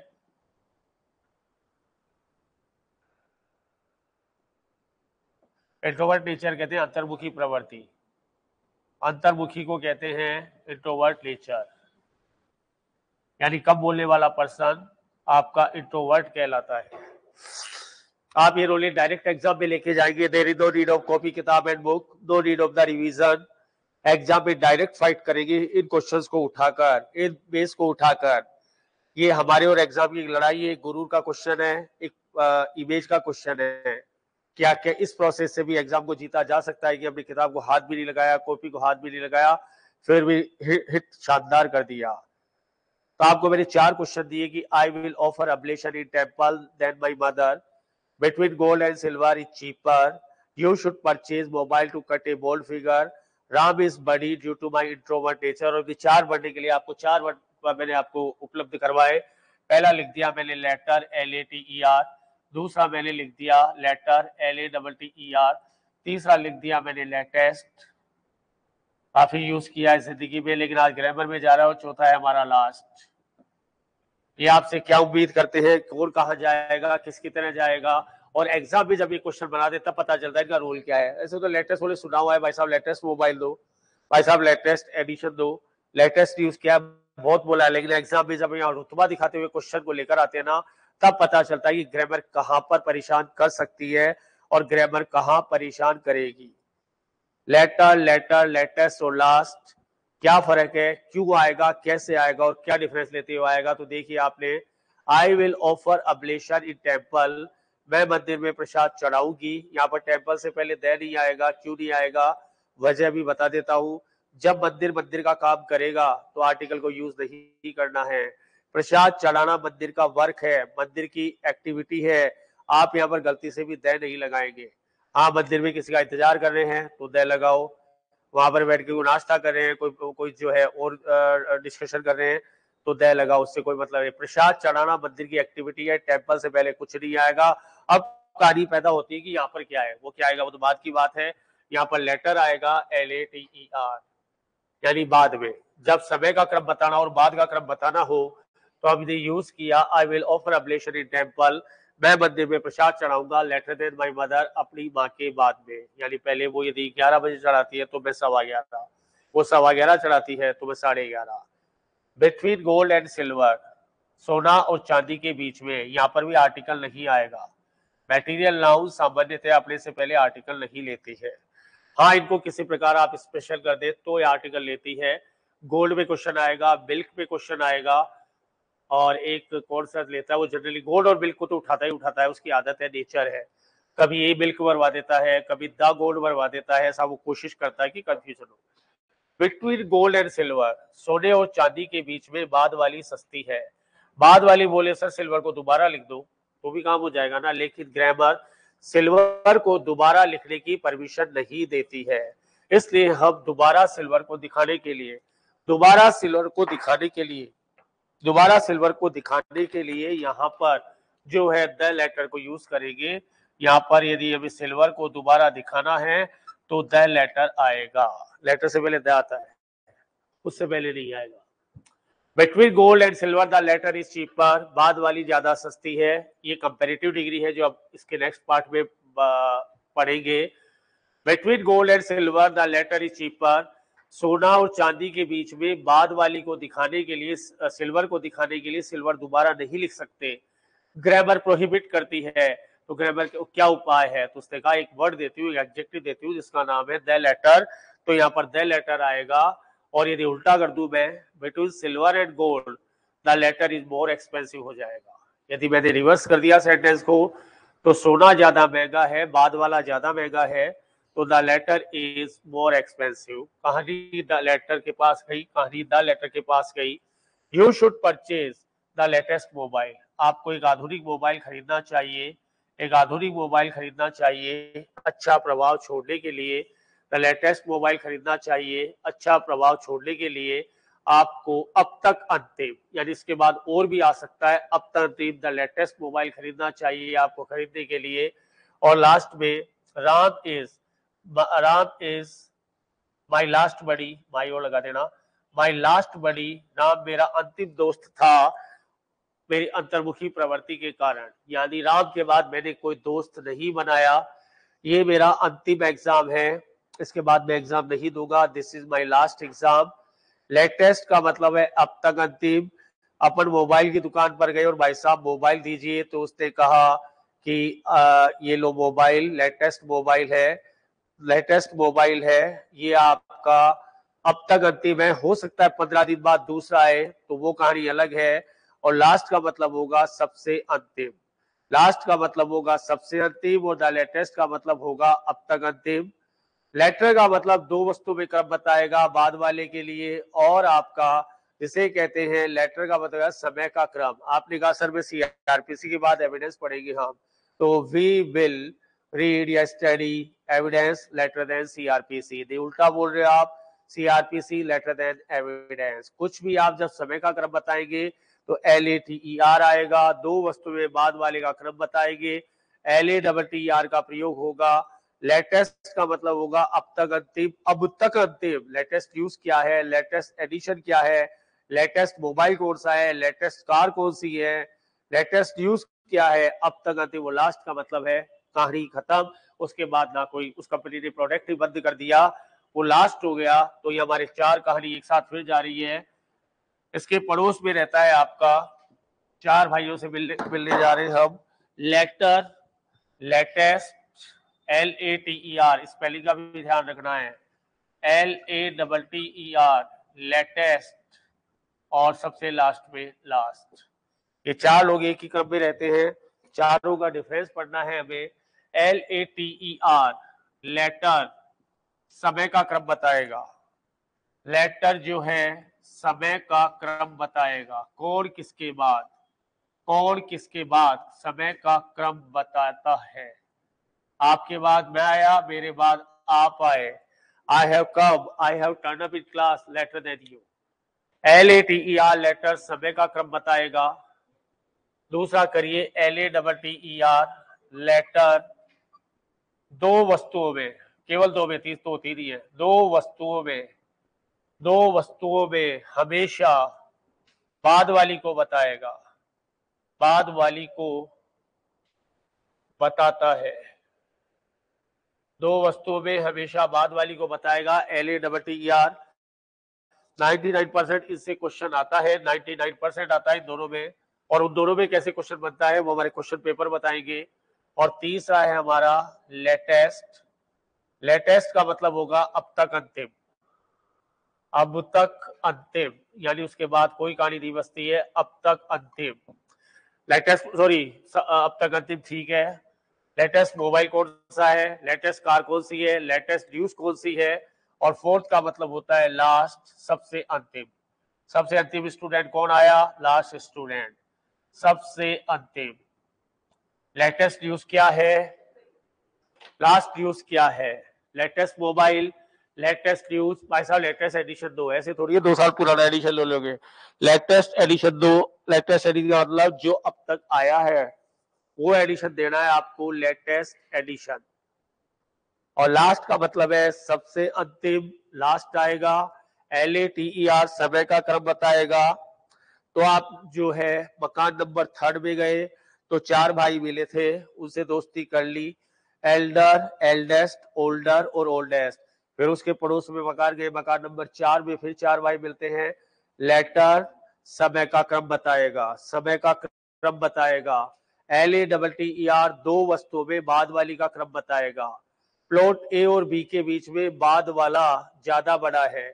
इंट्रोवर्ट नेचर कहते हैं अंतर्मुखी प्रवृत्ति। अंतर्मुखी को कहते हैं इंट्रोवर्ट नेचर, यानी कम बोलने वाला पर्सन आपका इंट्रोवर्ट कहलाता है। आप ये रोल डायरेक्ट एग्जाम में लेके जाएंगे। There is no need of copy किताब and book, no need of the revision. Exam में डायरेक्ट फाइट करेंगे इन क्वेश्चंस को उठाकर, इन बेस को उठाकर। ये हमारे और एग्जाम की एक लड़ाई है। गुरूर का क्वेश्चन है, एक इमेज का क्वेश्चन है। क्या क्या इस प्रोसेस से भी एग्जाम को जीता जा सकता है कि अपनी किताब को हाथ भी नहीं लगाया, कॉपी को हाथ भी नहीं लगाया, फिर भी हिट शानदार कर दिया। तो आपको मैंने चार क्वेश्चन दिए कि I will offer oblation in temple than my mother, between gold and silver is cheaper, you should purchase mobile to cut a bold figure, Ram is buddy due to my introvert nature. और चार बढ़ने के लिए आपको चार word मैंने आपको उपलब्ध करवाए। पहला लिख दिया मैंने letter, L A T E R. दूसरा मैंने लिख दिया letter, L A double T E R. तीसरा लिख दिया मैंने लेटेस्ट, काफी यूज किया है जिंदगी में, लेकिन आज ग्रामर में जा रहा है। और चौथा है हमारा लास्ट। ये आपसे क्या उम्मीद करते हैं, कौन कहाँ जाएगा, किसकी तरह जाएगा, और एग्जाम में जब ये क्वेश्चन बना दे तब पता चलता है इनका रोल क्या है। ऐसे तो लेटेस्ट वाले सुना हुआ है, भाई साहब लेटेस्ट मोबाइल दो, भाई साहब लेटेस्ट एडिशन दो, लेटेस्ट न्यूज क्या बहुत बोला है, लेकिन एग्जाम में जब यहाँ रुतबा दिखाते हुए क्वेश्चन को लेकर आते हैं ना, तब पता चलता है कि ग्रामर कहाँ पर परेशान कर सकती है और ग्रामर कहाँ परेशान करेगी। लेटर, लेटर, लेटेस्ट और लास्ट क्या फर्क है, क्यों आएगा, कैसे आएगा और क्या डिफरेंस लेते हुए आएगा। तो देखिए आपने, I will offer oblation in temple, मैं मंदिर में प्रसाद चढ़ाऊंगी। यहाँ पर टेम्पल से पहले दे नहीं आएगा, क्यों नहीं आएगा, वजह भी बता देता हूँ। जब मंदिर मंदिर का काम करेगा तो आर्टिकल को यूज नहीं करना है। प्रसाद चढ़ाना मंदिर का वर्क है, मंदिर की एक्टिविटी है। आप यहाँ पर गलती से भी दे नहीं लगाएंगे। हाँ, मंदिर में किसी का इंतजार कर रहे हैं तो दे लगाओ, वहां पर बैठ के नाश्ता कर रहे हैं, कोई कोई जो है और डिस्कशन कर रहे हैं तो दे लगाओ, उससे कोई मतलब है। प्रसाद चढ़ाना मंदिर की एक्टिविटी है, टेम्पल से पहले कुछ नहीं आएगा। अब कहानी पैदा होती है कि यहाँ पर क्या है, वो क्या आएगा, वो तो बाद की बात है। यहाँ पर लेटर आएगा, L A T E R, यानी बाद में। जब समय का क्रम बताना और बाद का क्रम बताना हो तो हमने यूज किया I will offer oblation in temple, मैं मंदिर में प्रसाद चढ़ाऊंगा, लेटर देन माई मदर, अपनी माँ के बाद में। यानी पहले वो यदि ग्यारह बजे चढ़ाती है तो मैं सवा ग्यारह, वो सवा ग्यारह चढ़ाती है तो मैं साढ़े ग्यारह। बिटवीन गोल्ड एंड सिल्वर, सोना और चांदी के बीच में, यहाँ पर भी आर्टिकल नहीं आएगा। मटेरियल नाउन सामान्यतः अपने से पहले आर्टिकल नहीं लेती है। हाँ, इनको किसी प्रकार आप स्पेशल कर दे तो ये आर्टिकल लेती है। गोल्ड में क्वेश्चन आएगा, मिल्क में क्वेश्चन आएगा, और एक कौन सा लेता है वो जनरली गोल्ड और मिल्क को तो उठाता ही उठाता है, उसकी आदत है, नेचर है। कभी ये मिल्क भरवा देता है, कभी द गोल्ड भरवा देता है, ऐसा वो कोशिश करता है कि कंफ्यूजन हो। बिटवीन गोल्ड एंड सिल्वर, सोने और चांदी के बीच में बाद वाली सस्ती है। बाद वाली बोले सर सिल्वर को दोबारा लिख दो तो भी काम हो जाएगा ना, लेकिन ग्रामर सिल्वर को दोबारा लिखने की परमिशन नहीं देती है। इसलिए हम दोबारा सिल्वर को दिखाने के लिए दोबारा सिल्वर को दिखाने के लिए दोबारा सिल्वर को दिखाने के लिए यहाँ पर जो है द लेटर को यूज करेंगे। यहाँ पर यदि हमें सिल्वर को दोबारा दिखाना है तो द लेटर आएगा। लेटर से पहले द आता है, उससे पहले नहीं आएगा। Between gold and silver the latter is cheaper, बाद वाली ज्यादा सस्ती है। ये कंपेरेटिव डिग्री है जो अब इसके नेक्स्ट पार्ट में पढ़ेंगे। Between gold and silver the latter is cheaper, सोना और चांदी के बीच में बाद वाली को दिखाने के लिए सिल्वर को दिखाने के लिए सिल्वर दोबारा नहीं लिख सकते। ग्रामर प्रोहिबिट करती है, तो ग्रामर क्या उपाय है? तो उसने कहा एक वर्ड देती हूँ, एडजेक्टिव देती हूँ जिसका नाम है द लेटर। तो यहाँ पर द लेटर आएगा। और यदि उल्टा कर दूं मैं, between silver and gold the latter is more expensive हो जाएगा। यदि मैंने रिवर्स कर दिया सेंटेंस को, तो सोना ज्यादा महंगा है, बाद वाला ज्यादा महंगा है, तो the latter is more expensive. कहानी द लेटर के पास गई, कहानी द लेटर के पास गई। You should purchase the latest mobile, आपको एक आधुनिक मोबाइल खरीदना चाहिए, एक आधुनिक मोबाइल खरीदना चाहिए अच्छा प्रभाव छोड़ने के लिए। द लेटेस्ट मोबाइल खरीदना चाहिए अच्छा प्रभाव छोड़ने के लिए। आपको अब तक अंतिम, यानी इसके बाद और भी आ सकता है, अब तक अंतिम द लेटेस्ट मोबाइल खरीदना चाहिए आपको खरीदने के लिए। और लास्ट में Ram is Ram is my last buddy, my और लगा देना, माई लास्ट बडी, राम मेरा अंतिम दोस्त था मेरी अंतर्मुखी प्रवृत्ति के कारण। यानी राम के बाद मैंने कोई दोस्त नहीं बनाया, ये मेरा अंतिम एग्जाम है, इसके बाद मैं एग्जाम नहीं दूंगा, this is my last exam. Latest का मतलब है अब तक अंतिम। अपन मोबाइल की दुकान पर गए और भाई साहब मोबाइल दीजिए, तो उसने कहा कि आ, ये लो मोबाइल, लेटेस्ट मोबाइल है, लेटेस्ट मोबाइल है, ये आपका अब तक अंतिम है, हो सकता है पंद्रह दिन बाद दूसरा आए, तो वो कहानी अलग है। और लास्ट का मतलब होगा सबसे अंतिम, लास्ट का मतलब होगा सबसे अंतिम, और द लेटेस्ट का मतलब होगा अब तक अंतिम। लेटर का मतलब दो वस्तु में क्रम बताएगा बाद वाले के लिए, और आपका जिसे कहते हैं लेटर का मतलब समय का क्रम। आपने कहा सर में सीआरपीसी के बाद एविडेंस पढ़ेंगे हम, तो वी विल रीड या study evidence later than CrPC. नहीं, उल्टा बोल रहे हो आप, सीआरपीसी लेटर देन एविडेंस। कुछ भी आप जब समय का क्रम बताएंगे तो L A T E R आएगा, दो वस्तु में बाद वाले का क्रम बताएंगे, L A double T R का प्रयोग होगा। लेटेस्ट का मतलब होगा अब तक अंतिम, अब तक अंतिम। लेटेस्ट यूज क्या है, लेटेस्ट एडिशन क्या है, लेटेस्ट मोबाइल कौन सा है, लेटेस्ट कार कौन सी है, लेटेस्ट न्यूज क्या है, अब तक अंतिम। वो लास्ट का मतलब है कहानी खत्म, उसके बाद ना कोई उस कंपनी ने प्रोडक्ट ही बंद कर दिया, वो लास्ट हो गया। तो ये हमारे चार कहानी एक साथ फिर जा रही है। इसके पड़ोस में रहता है आपका, चार भाइयों से मिलने मिलने जा रहे हैं हम। Later, latest, L A T E R, spelling का भी ध्यान रखना है, L A double T E R, latest, और सबसे लास्ट में लास्ट। ये चार लोग एक ही क्रम में रहते हैं, चारों का डिफरेंस पढ़ना है हमें। L A T E R later समय का क्रम बताएगा, लेटर जो है समय का क्रम बताएगा, कौन किसके बाद, कौन किसके बाद समय का क्रम बताता है। आपके बाद मैं आया, मेरे बाद आप आए, I have come, I have turn up in class later than you. L A T E R later समय का क्रम बताएगा। दूसरा करिए L A double T E R latter दो वस्तुओं में, केवल दो में, तीस तो होती नहीं है, दो वस्तुओं में, दो वस्तुओं में हमेशा बाद वाली को बताएगा, बाद वाली को बताता है। दो वस्तुओं में हमेशा बाद वाली को बताएगा, L A double T E R. निन्यानवे परसेंट इससे क्वेश्चन आता है, निन्यानवे परसेंट आता है इन दोनों में, और उन दोनों में कैसे क्वेश्चन बनता है वो हमारे क्वेश्चन पेपर बताएंगे। और तीसरा है हमारा लेटेस्ट, लेटेस्ट का मतलब होगा अब तक अंतिम, अब तक अंतिम, यानी उसके बाद कोई कहानी नहीं बचती है, अब तक अंतिम। लेटेस्ट सॉरी अब तक अंतिम ठीक है। लेटेस्ट मोबाइल कौन सा है, लेटेस्ट कार कौन सी है, लेटेस्ट न्यूज कौन सी है। और फोर्थ का मतलब होता है लास्ट, सबसे अंतिम। सबसे अंतिम स्टूडेंट कौन आया, लास्ट स्टूडेंट, सबसे अंतिम। लेटेस्ट न्यूज क्या है, लास्ट न्यूज क्या है। लेटेस्ट मोबाइल, लेटेस्ट न्यूज, भाई साहब लेटेस्ट एडिशन दो, ऐसे थोड़ी है दो साल पुराना एडिशन ले लोगे। लेटेस्ट एडिशन दो, लेटेस्ट एडिशन का मतलब जो अब तक आया है वो एडिशन देना है आपको, लेटेस्ट एडिशन। और लास्ट का मतलब है सबसे अंतिम, लास्ट आएगा। L A T E R, समय का क्रम बताएगा। तो आप जो है मकान नंबर थर्ड में गए तो चार भाई मिले थे, उनसे दोस्ती कर ली, एल्डर, एल्डेस्ट, ओल्डर और ओल्डेस्ट। फिर उसके पड़ोस में मकान गए, मकान नंबर चार में फिर चार भाई मिलते हैं। लेटर समय का क्रम बताएगा, समय का क्रम बताएगा। L A double T E R, दो वस्तुओं में बाद वाली का क्रम बताएगा। प्लॉट ए और बी के बीच में बाद वाला ज्यादा बड़ा है।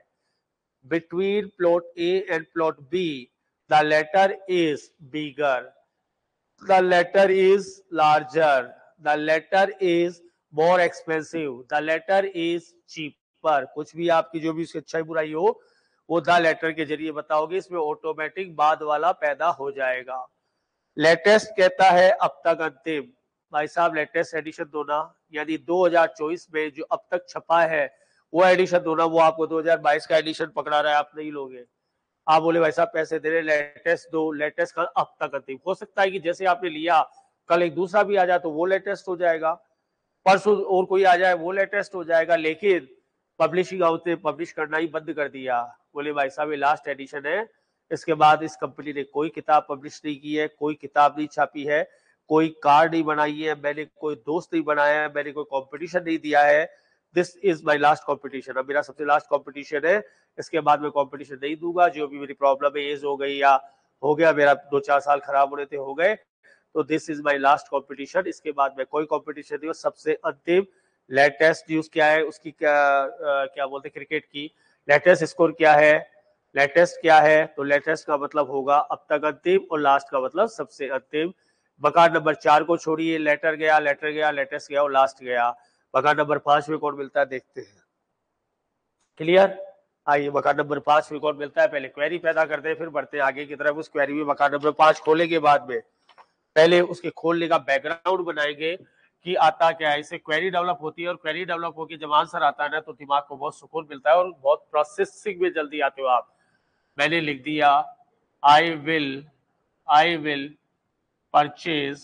Between plot A and plot B the latter is bigger, the latter is larger, the latter is more expensive, the latter is cheaper. कुछ भी आपकी जो भी उसकी अच्छाई बुराई हो वो द लेटर के जरिए बताओगे, इसमें ऑटोमेटिक बाद वाला पैदा हो जाएगा। लेटेस्ट कहता है अब तक अंतिम, भाई साहब लेटेस्ट एडिशन दो ना, यानी दो हज़ार चौबीस में जो अब तक छपा है वो एडिशन दो ना। वो आपको दो हज़ार बाईस का एडिशन पकड़ा रहा है, आप नहीं लोगे। आप बोले भाई साहब पैसे दे रहे, लेटेस्ट दो, लेटेस्ट का अब तक अंतिम। हो सकता है कि जैसे आपने लिया कल एक दूसरा भी आ जाए तो वो लेटेस्ट हो जाएगा, परसों और कोई आ जाए वो लेटेस्ट हो जाएगा, लेकिन पब्लिशिंग हाउस ने पब्लिश करना ही बंद कर दिया। बोले भाई साहब ये लास्ट एडिशन है, इसके बाद इस कंपनी ने कोई किताब पब्लिश नहीं की है, कोई किताब नहीं छापी है, कोई कार्ड नहीं बनाई है, मैंने कोई दोस्त नहीं बनाया है, मैंने कोई कंपटीशन नहीं दिया है। This is my last competition, अब मेरा सबसे लास्ट कंपटीशन है, इसके बाद मैं कंपटीशन नहीं दूंगा। जो भी मेरी प्रॉब्लम है, एज हो गई या हो गया मेरा दो चार साल खराब होने थे हो गए, तो this is my last competition, इसके बाद मैं कोई कंपटीशन नहीं। सबसे अंतिम लेटेस्ट न्यूज क्या है, उसकी क्या आ, क्या बोलते हैं क्रिकेट की लेटेस्ट स्कोर क्या है, लेटेस्ट क्या है, तो लेटेस्ट का मतलब होगा अब तक अंतिम और लास्ट का मतलब सबसे अंतिम। मकान नंबर चार को छोड़िए, लेटर गया, लेटर गया, लेटेस्ट गया और लास्ट गया। मकान नंबर पांच में कौन मिलता है देखते हैं। क्लियर, आइए मकान नंबर पांच में कौन मिलता है, पहले क्वेरी पैदा करते हैं फिर बढ़ते हैं आगे की तरफ। उस क्वेरी में मकान नंबर पांच खोले के बाद में पहले उसके खोलने का बैकग्राउंड बनाएंगे कि आता क्या है। इससे क्वेरी डेवलप होती है और क्वेरी डेवलप होकर जब आंसर आता है ना तो दिमाग को बहुत सुकून मिलता है और बहुत प्रोसेसिंग में जल्दी आते हो आप। मैंने लिख दिया I will I will purchase,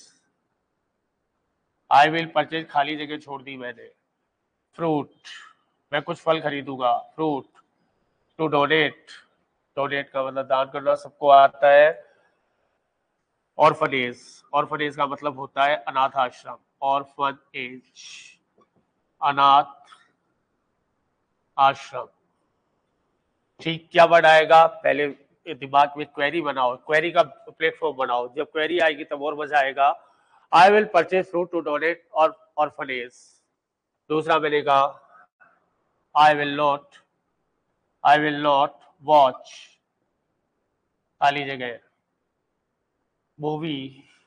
I will purchase खाली जगह छोड़ दी मैंने, फ्रूट, मैं कुछ फल खरीदूंगा, फ्रूट, टू डोनेट, डोनेट का मतलब दान करना सबको आता है। ऑर्फनेज, ऑर्फनेज का मतलब होता है अनाथ आश्रम, ऑर्फन एज, अनाथ आश्रम। ठीक, क्या वर्ड आएगा, पहले दिमाग में क्वेरी बनाओ, क्वेरी का प्लेटफॉर्म बनाओ, जब क्वेरी आएगी तब और मजा आएगा। I will purchase fruit to donate और ऑर्फनेज। दूसरा मैंने कहा I will not, I will not watch, खाली जगह, movie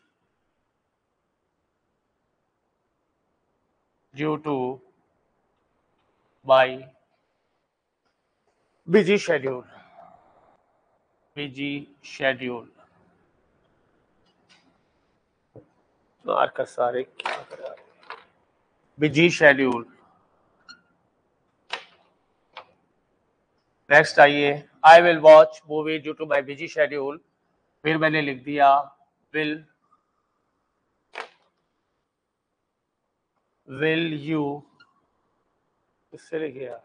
due to my busy schedule, busy schedule. मार सारे क्या करा, बिजी शेड्यूल। नेक्स्ट आइए, I will watch movie due to my busy schedule. फिर मैंने लिख दिया विल, विल यू, किससे लिखे यार,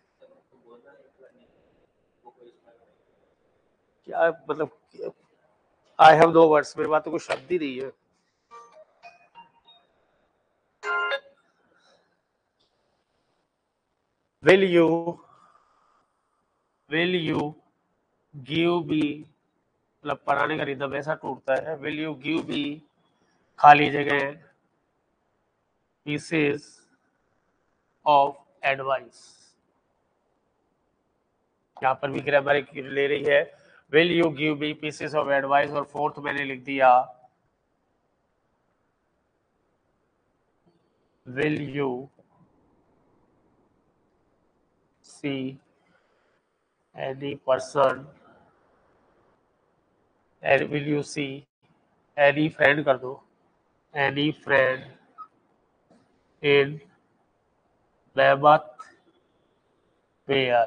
क्या मतलब, आई हैव नो वर्ड्स, मेरे पास तो कोई शब्द ही नहीं है। Will you, will you give me, मतलब पढ़ाने का रिदम ऐसा टूटता है। विल यू गिव बी, खाली जगह, पीसेस ऑफ एडवाइस, यहाँ पर भी ग्रामर ले रही है, will you give me pieces of advice, और फोर्थ मैंने लिख दिया will you see any person, will you see any friend कर दो, any friend in mammoth fair.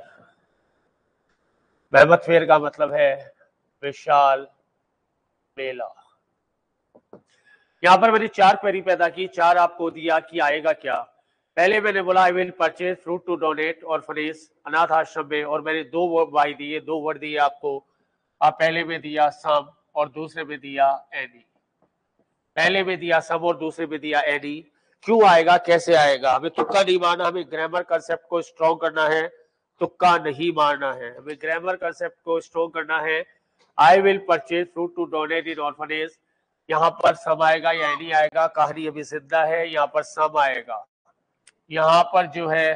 Mammoth fair का मतलब है विशाल मेला। यहाँ पर मैंने चार क्वेरी पैदा की, चार आपको दिया कि आएगा क्या। पहले मैंने बोला I will purchase fruit to donate orphanage, अनाथ आश्रम में, और मैंने दो वर्ड वाई दिए, दो वर्ड दिए आपको। आप पहले में दिया सम और दूसरे में दिया एनी, पहले में दिया सम और दूसरे में दिया एनी। क्यों आएगा, कैसे आएगा, हमें तुक्का नहीं मारना, हमें ग्रामर कंसेप्ट को स्ट्रॉन्ग करना है, तुक्का नहीं मारना है, हमें ग्रामर कंसेप्ट को स्ट्रॉन्ग करना है। I will purchase fruit to donate in orphanage, यहाँ पर सम आएगा या एनी आएगा, कहानी अभी जिंदा है, यहाँ पर सम आएगा, यहाँ पर जो है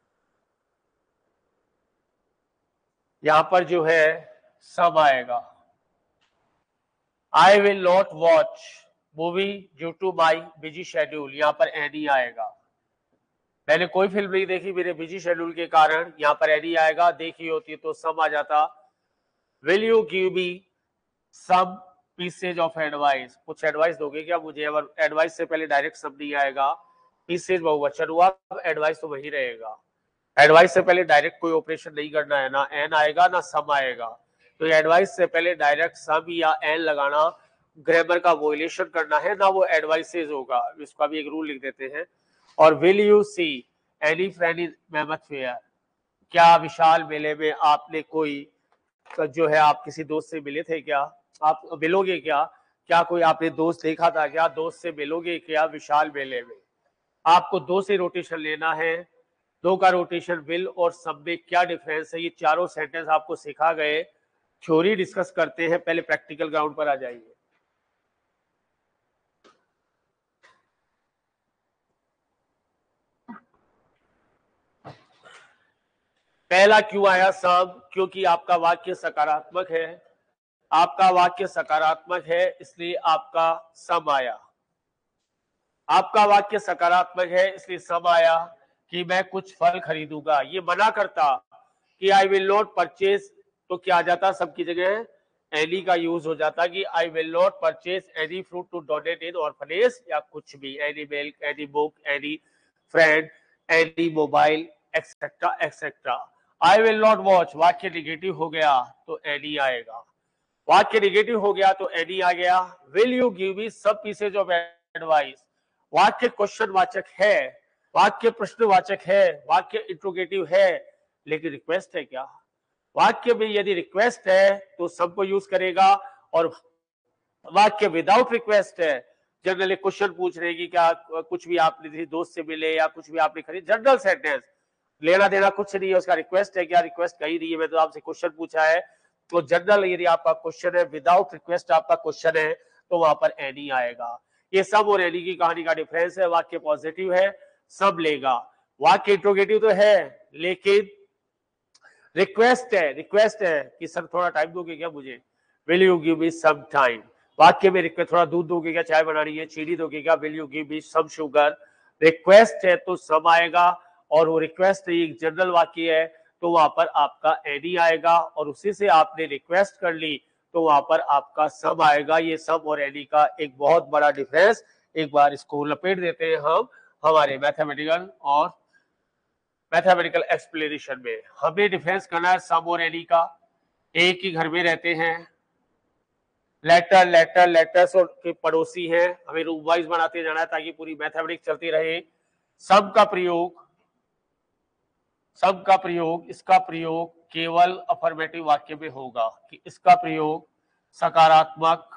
यहाँ पर जो है सम आएगा। I will not watch movie due to my busy schedule, यहाँ पर एनी आएगा, मैंने कोई फिल्म नहीं देखी मेरे बिजी शेड्यूल के कारण, यहाँ पर एनी आएगा, देखी होती तो सम आ जाता। Will you give me some pieces of advice, कुछ एडवाइस दोगे क्या मुझे, अगर एडवाइस से पहले डायरेक्ट सम नहीं आएगा, पीसेज बहुवचन हुआ, एडवाइस तो वही रहेगा, एडवाइस से पहले डायरेक्ट कोई ऑपरेशन नहीं करना है, ना एन आएगा ना सम आएगा, तो एडवाइस से पहले डायरेक्ट सम या एन लगाना ग्रामर का वोलेशन करना है, ना वो एडवाइसेज होगा, इसका भी एक रूल लिख देते हैं। और will you see any friend in mammoth fair, क्या विशाल मेले में आपने कोई जो है आप किसी दोस्त से मिले थे क्या, आप मिलोगे क्या, क्या कोई आपने दोस्त देखा था क्या, दोस्त से मिलोगे क्या विशाल मेले में। आपको दो से रोटेशन लेना है, दो का रोटेशन विल और सब में क्या डिफरेंस है, ये चारों सेंटेंस आपको सिखा गए, थ्योरी डिस्कस करते हैं, पहले प्रैक्टिकल ग्राउंड पर आ जाइए। पहला क्यों आया सम, क्योंकि आपका वाक्य सकारात्मक है, आपका वाक्य सकारात्मक है इसलिए आपका सम आया, आपका वाक्य सकारात्मक है इसलिए सम आया कि मैं कुछ फल खरीदूंगा, ये मना करता कि आई विल नॉट परचेज, तो क्या आ जाता, सबकी जगह एनी का यूज हो जाता कि I will not purchase any fruit to donate in orphanage, या कुछ भी, any milk, any book, any friend, any mobile, etcetera etcetera. I will not watch, वाक्य निगेटिव हो गया तो एनी आएगा, वाक्य निगेटिव हो गया तो एनी आ गया। Will you give me some pieces of advice, वाक्य क्वेश्चन वाचक है, वाक्य प्रश्नवाचक है, वाक्य इंट्रोगेटिव है, लेकिन रिक्वेस्ट है क्या, वाक्य में यदि रिक्वेस्ट है तो सबको यूज करेगा, और वाक्य विदाउट रिक्वेस्ट है, जनरली क्वेश्चन पूछ रहे कि क्या कुछ भी आपने दोस्त से मिले या कुछ भी आपने खरीद, जनरल सेंटेंस, लेना देना कुछ नहीं है, उसका रिक्वेस्ट है क्या, रिक्वेस्ट कही नहीं है, मैं तो आपसे क्वेश्चन पूछा है, तो जनरल यदि आपका क्वेश्चन है, विदाउट रिक्वेस्ट आपका क्वेश्चन है, तो वहां पर एनी आएगा। ये सब और एनी की कहानी का डिफरेंस है, वाक्य पॉजिटिव है सब लेगा, वाक्य इंट्रोगेटिव तो है लेकिन रिक्वेस्ट है, रिक्वेस्ट है कि सर थोड़ा टाइम दोगे क्या मुझे, will you give me some time, वाक्य में रिक्वेस्ट, थोड़ा दूध दोगे क्या, चाय बनानी है, चीनी दोगे क्या, will you give me some sugar, request है तो सम आएगा, और वो रिक्वेस्ट एक जनरल वाक्य है तो वहां पर आपका एनी आएगा, और उसी से आपने रिक्वेस्ट कर ली तो वहां पर आपका सम आएगा। ये सम और एनी का एक बहुत बड़ा डिफरेंस, एक बार इसको लपेट देते हैं हम हमारे मैथमेटिकल और मैथमेटिकल एक्सप्लेनेशन में। हमें डिफरेंस करना है सम और एनी का, एक ही घर में रहते हैं, लेटर लेटर लेटर्स और के पड़ोसी हैं, हमें रूम वाइज बनाते जाना है ताकि पूरी मैथमेटिक्स चलती रहे। सम का प्रयोग, सम का प्रयोग, इसका प्रयोग केवल अफर्मेटिव वाक्य में होगा, कि इसका प्रयोग सकारात्मक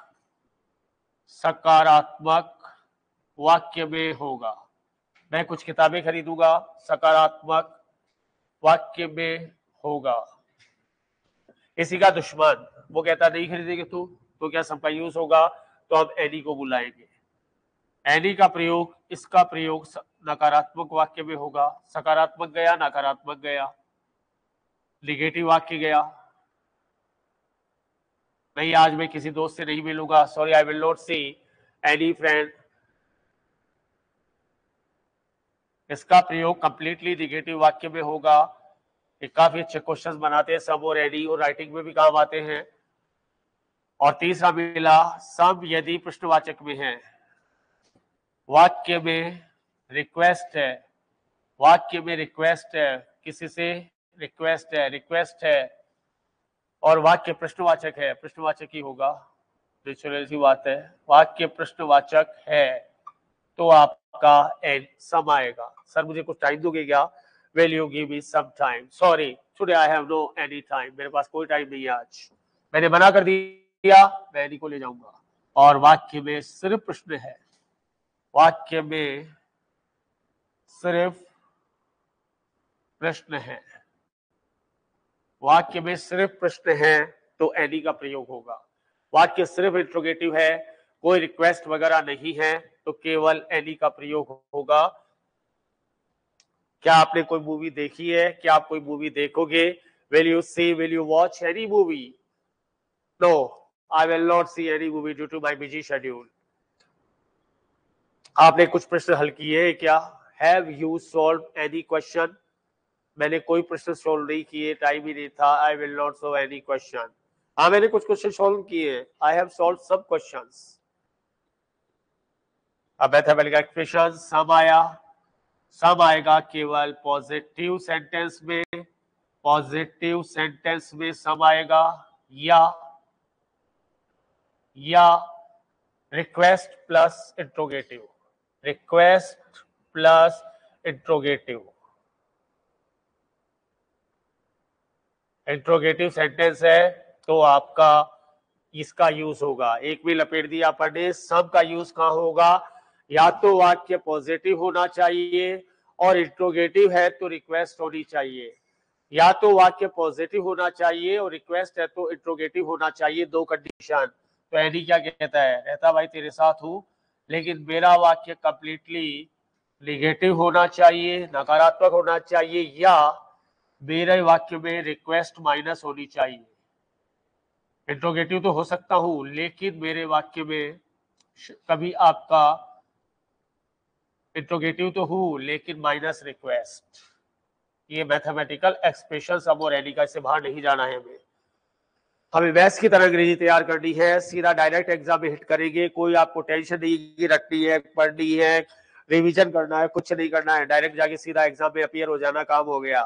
सकारात्मक वाक्य में होगा। मैं कुछ किताबें खरीदूंगा, सकारात्मक वाक्य में होगा। इसी का दुश्मन वो कहता नहीं खरीदेंगे तू, तो क्या सबका यूज होगा, तो हम एनी को बुलाएंगे। एनी का प्रयोग, इसका प्रयोग नकारात्मक वाक्य में होगा, सकारात्मक गया, नकारात्मक गया, निगेटिव वाक्य गया। नहीं, आज मैं किसी दोस्त से नहीं मिलूंगा, sorry I will not see any friend. इसका प्रयोग कंप्लीटली निगेटिव वाक्य में होगा। ये काफी अच्छे क्वेश्चंस बनाते हैं सब, और एनी और राइटिंग में भी काम आते हैं। और तीसरा मिला सब यदि प्रश्नवाचक में है, वाक्य में रिक्वेस्ट है, वाक्य में रिक्वेस्ट है, किसी से रिक्वेस्ट है, रिक्वेस्ट है, और वाक्य प्रश्नवाचक है, प्रश्नवाचक ही होगा, नेचुरल सी बात है। वाक्य प्रश्नवाचक है तो आपका एन सम आएगा। सर मुझे कुछ टाइम दोगे क्या? Will you give me some time? Sorry today I have no any time, मेरे पास कोई टाइम नहीं है आज, मैंने मना कर दिया, मैं एनी को ले जाऊंगा। और वाक्य में सिर्फ प्रश्न है, वाक्य में सिर्फ प्रश्न है, वाक्य में सिर्फ प्रश्न है तो एनी का प्रयोग होगा। वाक्य सिर्फ इंट्रोगेटिव है, कोई रिक्वेस्ट वगैरह नहीं है, तो केवल एनी का प्रयोग होगा। क्या आपने कोई मूवी देखी है? क्या आप कोई मूवी देखोगे? Will you see, will you watch any movie? No, I will not see any movie due to my busy schedule. आपने कुछ प्रश्न हल किए क्या? Have you solve any question? मैंने कोई प्रश्न सॉल्व नहीं किए, टाइम ही नहीं था। I will not solve any question. हाँ, मैंने कुछ क्वेश्चन सॉल्व किए, I have solve some questions. अब मैथमेटिकल एक्सप्रेशन सम आया, सम आएगा केवल पॉजिटिव सेंटेंस में, पॉजिटिव सेंटेंस में सम आएगा, या या request plus interrogative, request plus interrogative. Interrogative sentence है तो आपका इसका यूज होगा। एक भी लपेट दिया अपन ने, सब का यूज कहां होगा? या तो वाक्य पॉजिटिव होना चाहिए और इंट्रोगेटिव है तो रिक्वेस्ट होनी चाहिए, या तो वाक्य पॉजिटिव होना चाहिए और रिक्वेस्ट है तो इंट्रोगेटिव होना चाहिए, दो कंडीशन। तो एनी क्या कहता है? रहता भाई तेरे साथ हूं, लेकिन मेरा वाक्य कंप्लीटली निगेटिव होना चाहिए, नकारात्मक होना चाहिए, या मेरे वाक्य में रिक्वेस्ट माइनस होनी चाहिए। इंट्रोगेटिव तो हो सकता हूं, लेकिन मेरे वाक्य में कभी आपका इंट्रोगेटिव तो हूं लेकिन माइनस रिक्वेस्ट। ये मैथमेटिकल एक्सप्रेशन सब और एनी का, इससे बाहर नहीं जाना है हमें। हमें मैथ्स की तरह अंग्रेजी तैयार करनी है, सीधा डायरेक्ट एग्जाम में हिट करेंगे। कोई आपको टेंशन नहीं रखनी है, पढ़नी है, रिवीजन करना है, कुछ नहीं करना है, डायरेक्ट जाके सीधा एग्जाम में अपीयर हो जाना, काम हो गया।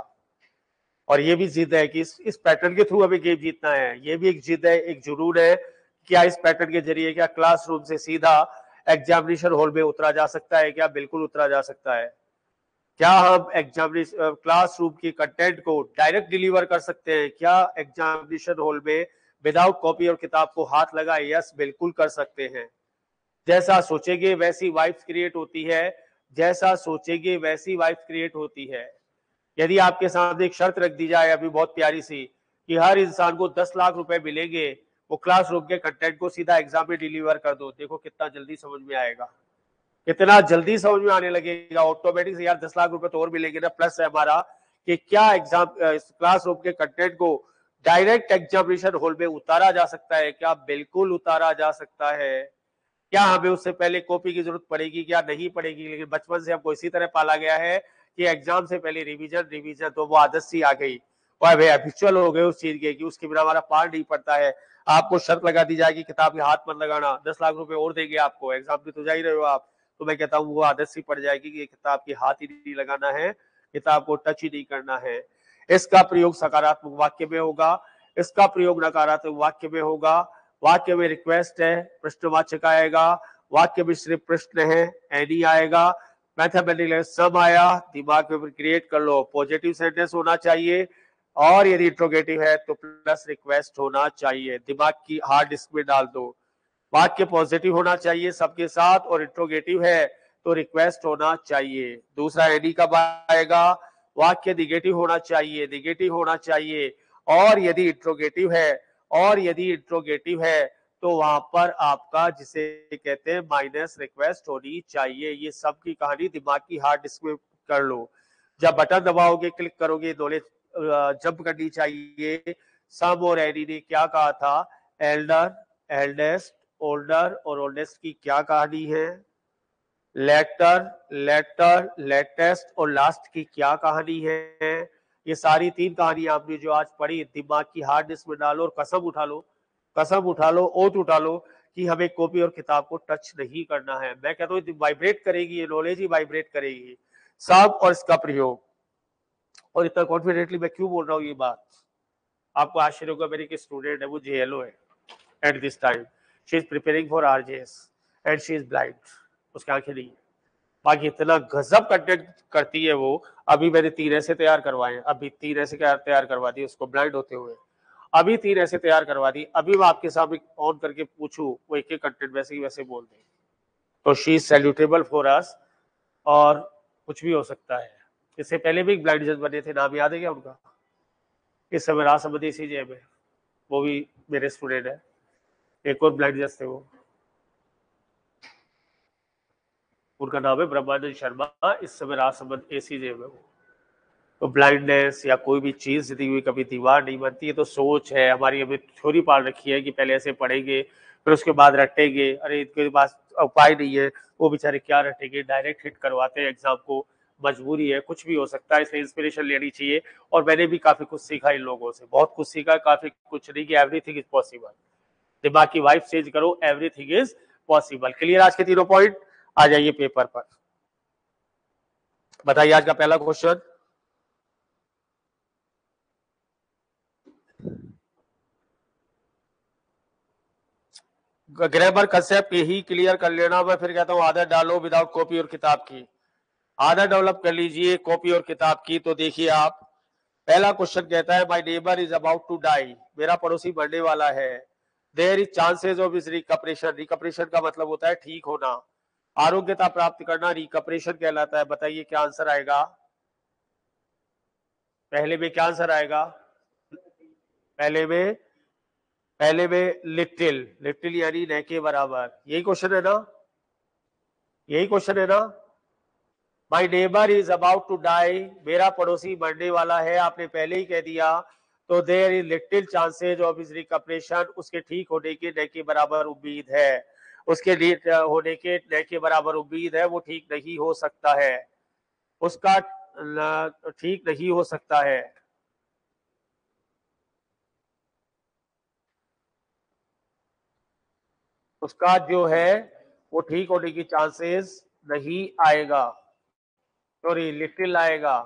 और ये भी जिद है कि इस, इस पैटर्न के थ्रू हमें गेम जीतना है। ये भी एक जिद है, एक जुनून है, क्या इस पैटर्न के जरिए क्या क्लासरूम से सीधा एग्जामिनेशन हॉल में उतरा जा सकता है? क्या बिल्कुल उतरा जा सकता है। क्या हम एग्जामिनेशन क्लासरूम की कंटेंट को डायरेक्ट डिलीवर कर सकते हैं? क्या एग्जामिनेशन हॉल में विदाउट कॉपी और किताब को हाथ लगाए? यस, बिल्कुल कर सकते हैं। जैसा सोचेंगे वैसी वाइब्स क्रिएट होती है, जैसा सोचेंगे वैसी वाइब्स क्रिएट होती है। यदि आपके सामने एक शर्त रख दी जाए अभी बहुत प्यारी सी, कि हर इंसान को दस लाख रुपए मिलेंगे, वो क्लासरूम के कंटेंट को सीधा एग्जाम में डिलीवर कर दो, देखो कितना जल्दी समझ में आएगा, कितना जल्दी समझ में आने लगेगा ऑटोमेटिक से। यार दस लाख रुपए तो और मिलेंगे ना, प्लस है हमारा कि क्या एग्जाम क्लासरूम के कंटेंट को डायरेक्ट एग्जामिनेशन हॉल में उतारा जा सकता है? क्या बिल्कुल उतारा जा सकता है। क्या हमें उससे पहले कॉपी की जरूरत पड़ेगी? क्या नहीं पड़ेगी। लेकिन बचपन से हमको इसी तरह पाला गया है कि एग्जाम से पहले रिवीजन रिवीजन, तो वो आदत सी आ गई, वह हैबिचुअल हो गए उस चीज के कि उसके बिना हमारा पार नहीं पड़ता है। आपको शर्त लगा दी जाएगी किताब के हाथ मत लगाना, दस लाख रुपए और देंगे आपको, एग्जाम में तो जा ही रहे हो आप, तो मैं कहता हूँ वो आदत सी पड़ जाएगी कि किताब के हाथ ही नहीं लगाना है, किताब को टच ही नहीं करना है। इसका प्रयोग सकारात्मक वाक्य में होगा, इसका प्रयोग नकारात्मक वाक्य में होगा। वाक्य में रिक्वेस्ट है, प्रश्नवाचक आएगा, वाक्य में सिर्फ प्रश्न है, एनी आएगा। मैथमेटिकल सम आया, दिमाग में क्रिएट कर लो, पॉजिटिव सेंटेंस होना चाहिए, और यदि इंट्रोगेटिव है तो प्लस रिक्वेस्ट होना चाहिए। दिमाग की हार्ड डिस्क में डाल दो। वाक्य पॉजिटिव होना चाहिए सबके साथ, और इंट्रोगेटिव है तो रिक्वेस्ट होना चाहिए। दूसरा एनी कब आएगा? वाक्य निगेटिव होना चाहिए, निगेटिव होना चाहिए, और यदि इंट्रोगेटिव है और यदि इंट्रोगेटिव है तो वहां पर आपका जिसे कहते हैं माइनस रिक्वेस्ट होनी चाहिए। ये सब की कहानी दिमाग की हार्ड डिस्क में कर लो। जब बटन दबाओगे, क्लिक करोगे, नॉलेज जंप करनी चाहिए। सम और एनी ने क्या कहा था, एल्डर, एल्डेस्ट, ओल्डर और ओल्डेस्ट की क्या कहानी है, लेटर, लेटर, लेटेस्ट और लास्ट की क्या कहानी है। ये सारी तीन कहानी आपने जो आज पढ़ी, दिमाग की हार्ड डिस्क में डालो और कसम उठा लो, कसम उठा लो, ओथ उठा लो कि हमें कॉपी और किताब को टच नहीं करना है। मैं कहता हूँ वाइब्रेट करेगी, ये नॉलेज ही वाइब्रेट करेगी। सब और इसका प्रयोग। और इतना कॉन्फिडेंटली मैं क्यों बोल रहा हूँ ये बात, आपको आश्चर्य होगा। मेरी एक स्टूडेंट है, वो J L at this time, she is preparing for RJS and she is blind, उसकी आंखें नहीं है। बाकी इतना गजब कंटेंट करती है वो। अभी मैंने तीन ऐसे तैयार करवाए हैं, अभी तीन ऐसे तैयार करवा दिए उसको ब्लाइंड होते हुए, अभी तीन ऐसे तैयार करवा दी। अभी मैं आपके सामने ऑन करके पूछूं, वो एक एक कंटेंट वैसे ही वैसे बोल दे। तो she is salutable for us. और कुछ भी हो सकता है। इससे पहले भी एक ब्लाइंड जज बने थे, नाम याद है क्या उनका? इस समय राष्ट्रपति सीजे में, वो भी मेरे स्टूडेंट है। एक और ब्लाइंड जज थे, वो उनका नाम है ब्रह्मानंद शर्मा, इस समय राष्ट्रपति एसीजे में वो। तो ब्लाइंडनेस या कोई भी चीज दी हुई कभी दीवार नहीं बनती है। तो सोच है हमारी, हमें थ्योरी पाल रखी है कि पहले ऐसे पढ़ेंगे फिर उसके बाद रटेंगे, अरे इनके पास उपाय नहीं है, वो बेचारे क्या रटेंगे, डायरेक्ट हिट करवाते हैं एग्जाम को। मजबूरी है, कुछ भी हो सकता है, इसलिए इंस्पिरेशन लेनी चाहिए। और मैंने भी काफी कुछ सीखा इन लोगों से, बहुत कुछ सीखा, काफी कुछ नहीं, कि एवरीथिंग इज पॉसिबल। दिमाग की वाइब चेंज करो, एवरीथिंग इज पॉसिबल। क्लियर आज के तीनों पॉइंट? आ जाइए पेपर पर, बताइए आज का पहला क्वेश्चन। ग्रामर कंसेप्ट ही क्लियर कर लेना। मैं फिर कहता हूं आदत डालो विदाउट कॉपी और किताब की, आदत डेवलप कर लीजिए कॉपी और किताब की। तो देखिए आप, पहला क्वेश्चन कहता है my neighbour is about to die, मेरा पड़ोसी मरने वाला है। There is chances of is recuperation, recuperation का मतलब होता है ठीक होना, आरोग्यता प्राप्त करना रिकपरेशन कहलाता है। बताइए क्या आंसर आएगा? पहले में क्या आंसर आएगा? पहले में पहले में लिटिल, लिटिल यानी न के बराबर, यही क्वेश्चन है ना? यही क्वेश्चन है ना? My neighbour is about to die, मेरा पड़ोसी मरने वाला है, आपने पहले ही कह दिया। तो there is little chances of his recuperation, उसके ठीक होने के न के बराबर उम्मीद है, उसके होने के न के बराबर उम्मीद है, वो ठीक नहीं हो सकता है, उसका ठीक नहीं हो सकता है। उसका जो है वो ठीक होने की चांसेस नहीं आएगा, सॉरी लिटिल आएगा।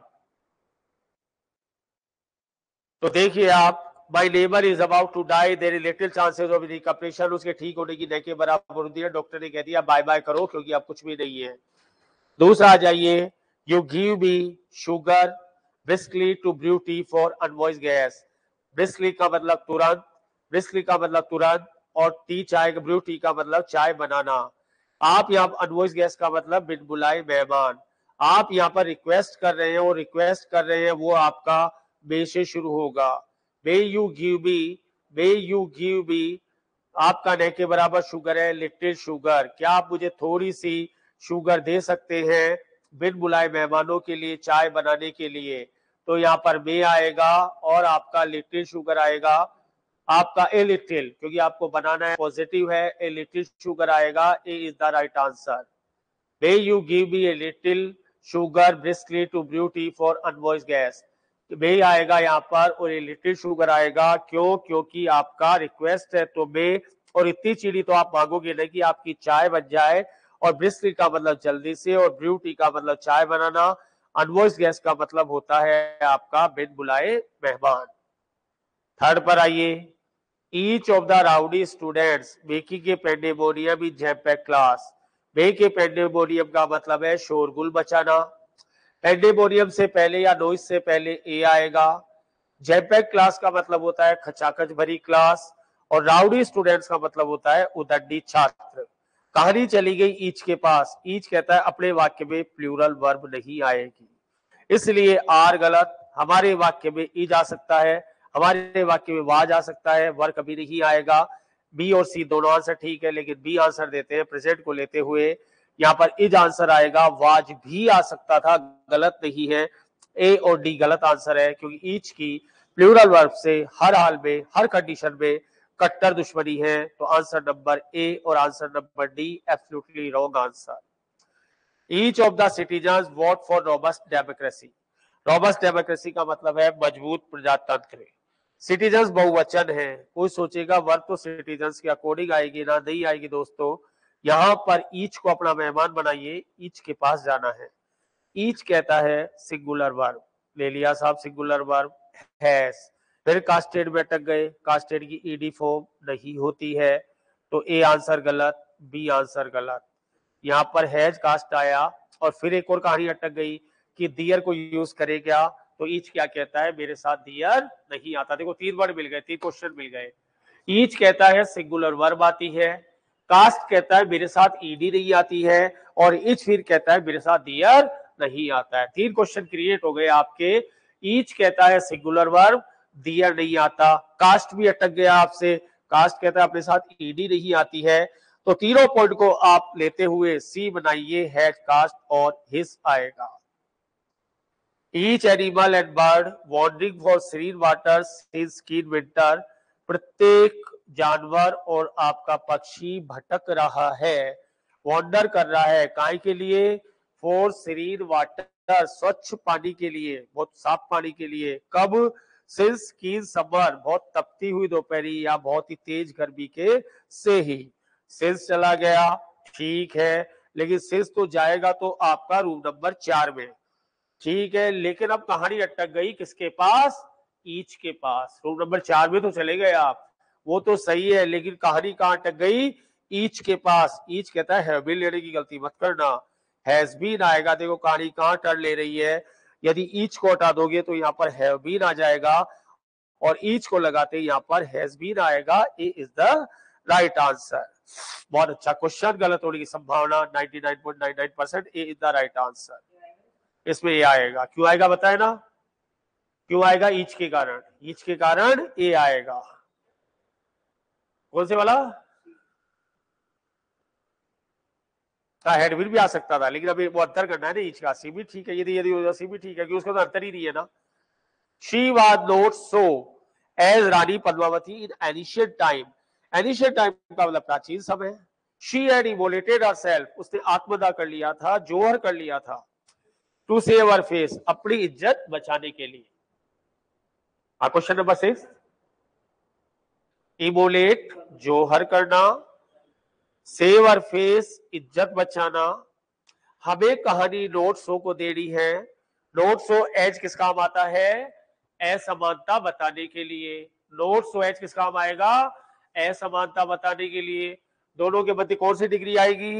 तो देखिए आप, my neighbour is about to die, there is little chances of recuperation, उसके ठीक होने की न के बराबर होती है। डॉक्टर ने कह दिया बाय बाय करो क्योंकि अब कुछ भी नहीं है। दूसरा आ जाइए, you give me sugar briskly to brew tea for unvoiced guest, briskly का मतलब तुरंत, ब्रिस्कली का मतलब तुरंत, और टी चाय, ब्रू टी का मतलब चाय बनाना। आप यहाँ अनवॉइस गैस का मतलब बिन बुलाए मेहमान। आप यहाँ पर रिक्वेस्ट कर रहे हैं, और रिक्वेस्ट कर रहे हैं वो आपका बे से शुरू होगा। May you give me, may you give me, आपका न के बराबर शुगर है, लिटिल शुगर, क्या आप मुझे थोड़ी सी शुगर दे सकते हैं बिन बुलाए मेहमानों के लिए चाय बनाने के लिए? तो यहाँ पर बे आएगा और आपका लिटिल शुगर आएगा, आपका ए लिटिल, क्योंकि आपको बनाना है पॉजिटिव है, ए लिटिल शुगर आएगा। A is the right answer. May you give me a little sugar briskly to brew tea for unvoiced guest? May आएगा यहाँ पर और ये लिटिल शुगर आएगा, क्यों? क्योंकि आपका रिक्वेस्ट है। तो मे, और इतनी चीनी तो आप मांगोगे नहीं कि आपकी चाय बन जाए, और ब्रिस्कली का मतलब जल्दी से, और ब्रू टी का मतलब चाय बनाना, अनवॉइस्ड गेस्ट का मतलब होता है आपका बिन बुलाए मेहमान। थर्ड पर आइए, each of the rowdy students making a pandemonium in jampack class, make a pandemonium का मतलब है शोरगुल मचाना। पेंडेमोनियम से पहले या नॉइज से पहले ए आएगा। जैम्पैक क्लास का मतलब होता है खचाखच भरी क्लास, और राउडी स्टूडेंट्स का मतलब होता है उदंडी छात्र। कहानी चली गई ईच के पास, ईच कहता है अपने वाक्य में प्लूरल वर्ब नहीं आएगी, इसलिए आर गलत। हमारे वाक्य में ई जा सकता है, हमारे वाक्य में वा जा सकता है, वर कभी नहीं आएगा। बी और सी दोनों आंसर ठीक है, लेकिन बी आंसर देते हैं प्रेजेंट को लेते हुए। यहाँ पर इज आंसर आएगा, वाज भी आ सकता था, गलत नहीं है। ए और डी गलत आंसर है, क्योंकि ईच की प्लूरल वर्ब से हर हाल में, हर कंडीशन में कट्टर दुश्मनी है। तो आंसर नंबर ए और answer number D absolutely wrong answer. Each of the citizens vote for robust democracy. Robust democracy का मतलब है मजबूत प्रजातंत्र। सिटीजन्स बहुवचन है, कोई सोचेगा वर्ब तो सिटीजन्स के अकॉर्डिंग आएगी ना, नहीं आएगी दोस्तों। यहां पर ईच को अपना मेहमान बनाइए, ईच के पास जाना है। ईच कहता है सिंगुलर वर्ब, ले लिया साहब सिंगुलर वर्ब हैज। फिर कास्टेड में अटक गए, कास्टेड की ईडी फॉर्म नहीं होती है, तो ए आंसर गलत, बी आंसर गलत। यहाँ पर हैज कास्ट आया, और फिर एक और कहानी अटक गई कि दियर को यूज करे क्या, तो ईच क्या कहता है, मेरे साथ दियर नहीं आता। देखो तीन वर्ड मिल गए, तीन क्वेश्चन मिल गए। ईच कहता है सिंगुलर वर्ब आती है, कास्ट कहता है मेरे साथ ईडी नहीं आती है, और ईच फिर कहता है मेरे साथ दियर नहीं आता है। तीन क्वेश्चन क्रिएट हो गए आपके। ईच कहता है सिंगुलर वर्ब, दियर नहीं आता। कास्ट भी अटक गया आपसे, कास्ट कहता है अपने साथ ईडी नहीं आती है। तो तीनों पॉइंट को आप लेते हुए सी बनाइए, हैड, कास्ट और हिज आएगा। Each animal and bird wandering for serene water since keen winter. प्रत्येक जानवर और आपका पक्षी भटक रहा है, वॉन्डर कर रहा है, काय के लिए, फॉर सीरीन वाटर, स्वच्छ पानी के लिए, बहुत साफ पानी के लिए। कब, सिंस कीन समर, बहुत तपती हुई दोपहरी या बहुत ही तेज गर्मी के से ही। सिंस चला गया, ठीक है, लेकिन सिंस तो जाएगा तो आपका रूम नंबर चार में, ठीक है, लेकिन अब कहानी अटक गई किसके पास, ईच के पास। रूम नंबर चार में तो चले गए आप, वो तो सही है, लेकिन कहानी कहां अटक गई, ईच के पास। ईच कहता है हैव बीन लेने की गलती मत करना, हैज बीन आएगा। देखो कहानी कहां टर्न ले रही है, यदि ईच को हटा दोगे तो यहाँ पर हैव बीन आ जाएगा, और ईच को लगाते यहाँ पर हैज बीन आएगा। A is the right answer. बहुत अच्छा क्वेश्चन, गलत होने की संभावना ninety nine point nine nine percent. A is the right answer. इसमें ये आएगा, क्यों आएगा बताए ना, क्यों आएगा, ईच के कारण, ईच के कारण ए आएगा। कौन से वाला, हेड भी आ सकता था, लेकिन अभी वो अंतर करना है ना, ईच का। सी भी ठीक है, यदि यदि सी भी ठीक है, क्योंकि उसका तो अंतर ही नहीं है ना। She was not so as Rani Padmavati in ancient time. Ancient time का मतलब प्राचीन समय। शी हैड इमोलेटेड हरसेल्फ, उसने आत्मदाह कर लिया था, जोहर कर लिया था। टू सेव हर फेस, अपनी इज्जत बचाने के लिए। क्वेश्चन नंबर सिक्स, इमोलेट जोहर करना, सेव हर फेस इज्जत बचाना। हमें कहानी नोट सो को देनी है। नोट सो एज किस काम आता है, असमानता बताने के लिए। नोट सो एज किस काम आएगा, असमानता बताने के लिए। दोनों के मध्य कौन सी डिग्री आएगी,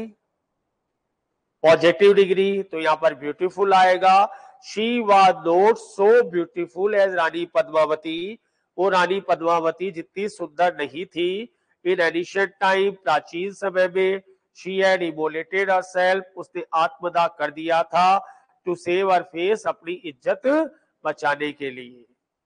पॉजिटिव डिग्री, तो यहां पर ब्यूटीफुल आएगा। She was not so beautiful as Rani Padmavati, वो रानी पद्मावती जितनी सुंदर नहीं थी। इन एनिशियंट टाइम, प्राचीन समय में। शी हैड इमोलेटेड हरसेल्फ, उसने आत्मदाह कर दिया था। टू सेव हर फेस, अपनी इज्जत बचाने के लिए।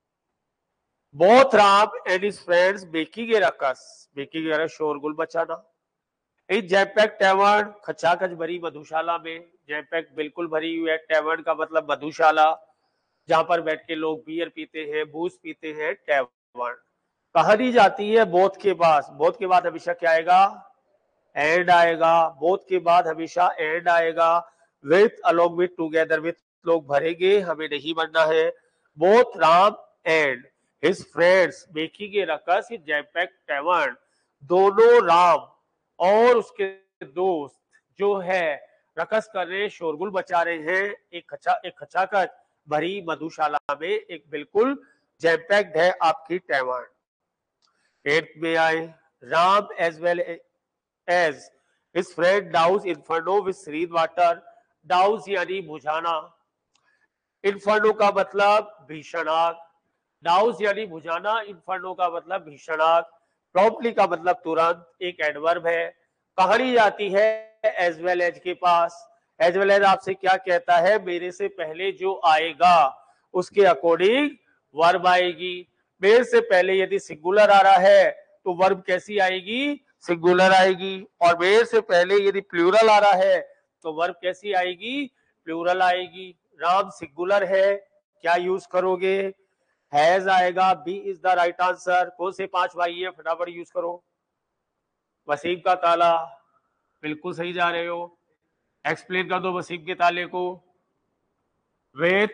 Both Ram and his friends making a ruckus, making a शोरगुल बचाना। इन जैपैक टैवर्न, खचाखच भरी मधुशाला में। जैपैक बिल्कुल भरी हुई है, टैवर्न का मतलब मधुशाला, जहां पर बैठ के लोग बियर पीते हैं, बूज पीते हैं, टैवर्न। कहानी जाती है बोथ के पास, बोथ के बाद हमेशा क्या आएगा, एंड आएगा। बोथ के बाद हमेशा एंड आएगा। With, along with, together with, लोग भरेंगे, हमें नहीं बनना है। Both Ram and his friends making a ruckus in Jaypack tavern, दोनों राम और उसके दोस्त जो है रकस कर रहे, शोरगुल बचा रहे हैं, एक खचा एक खचाखच भरी मधुशाला में, एक बिल्कुल जैपैक्ड है आपकी टैवर्न। एट्थ में आए, Ram as well as his friend douse inferno with serene water. Douse यानी बुझाना, इन्फर्नो का मतलब भीषण आग, डाउस यानी बुझाना, इन्फर्नो का मतलब भीषण आग। प्रॉम्प्टली का मतलब तुरंत, एक एडवर्ब है। कहानी जाती है एज वेल एज के पास। एज वेल एज आपसे क्या कहता है, मेरे से पहले जो आएगा उसके अकॉर्डिंग वर्ब आएगी। मेरे से पहले यदि सिंगुलर आ रहा है तो वर्ब कैसी आएगी, सिंगुलर आएगी। और वेयर से पहले यदि प्लूरल आ रहा है तो वर्ब कैसी आएगी, प्लूरल आएगी। राम सिंगुलर है, क्या यूज करोगे, हैज आएगा। B is the right answer. कौन से पांच भाई है, फटाफट यूज करो। वसीम का ताला, बिल्कुल सही जा रहे हो। एक्सप्लेन कर दो वसीम के ताले को। With,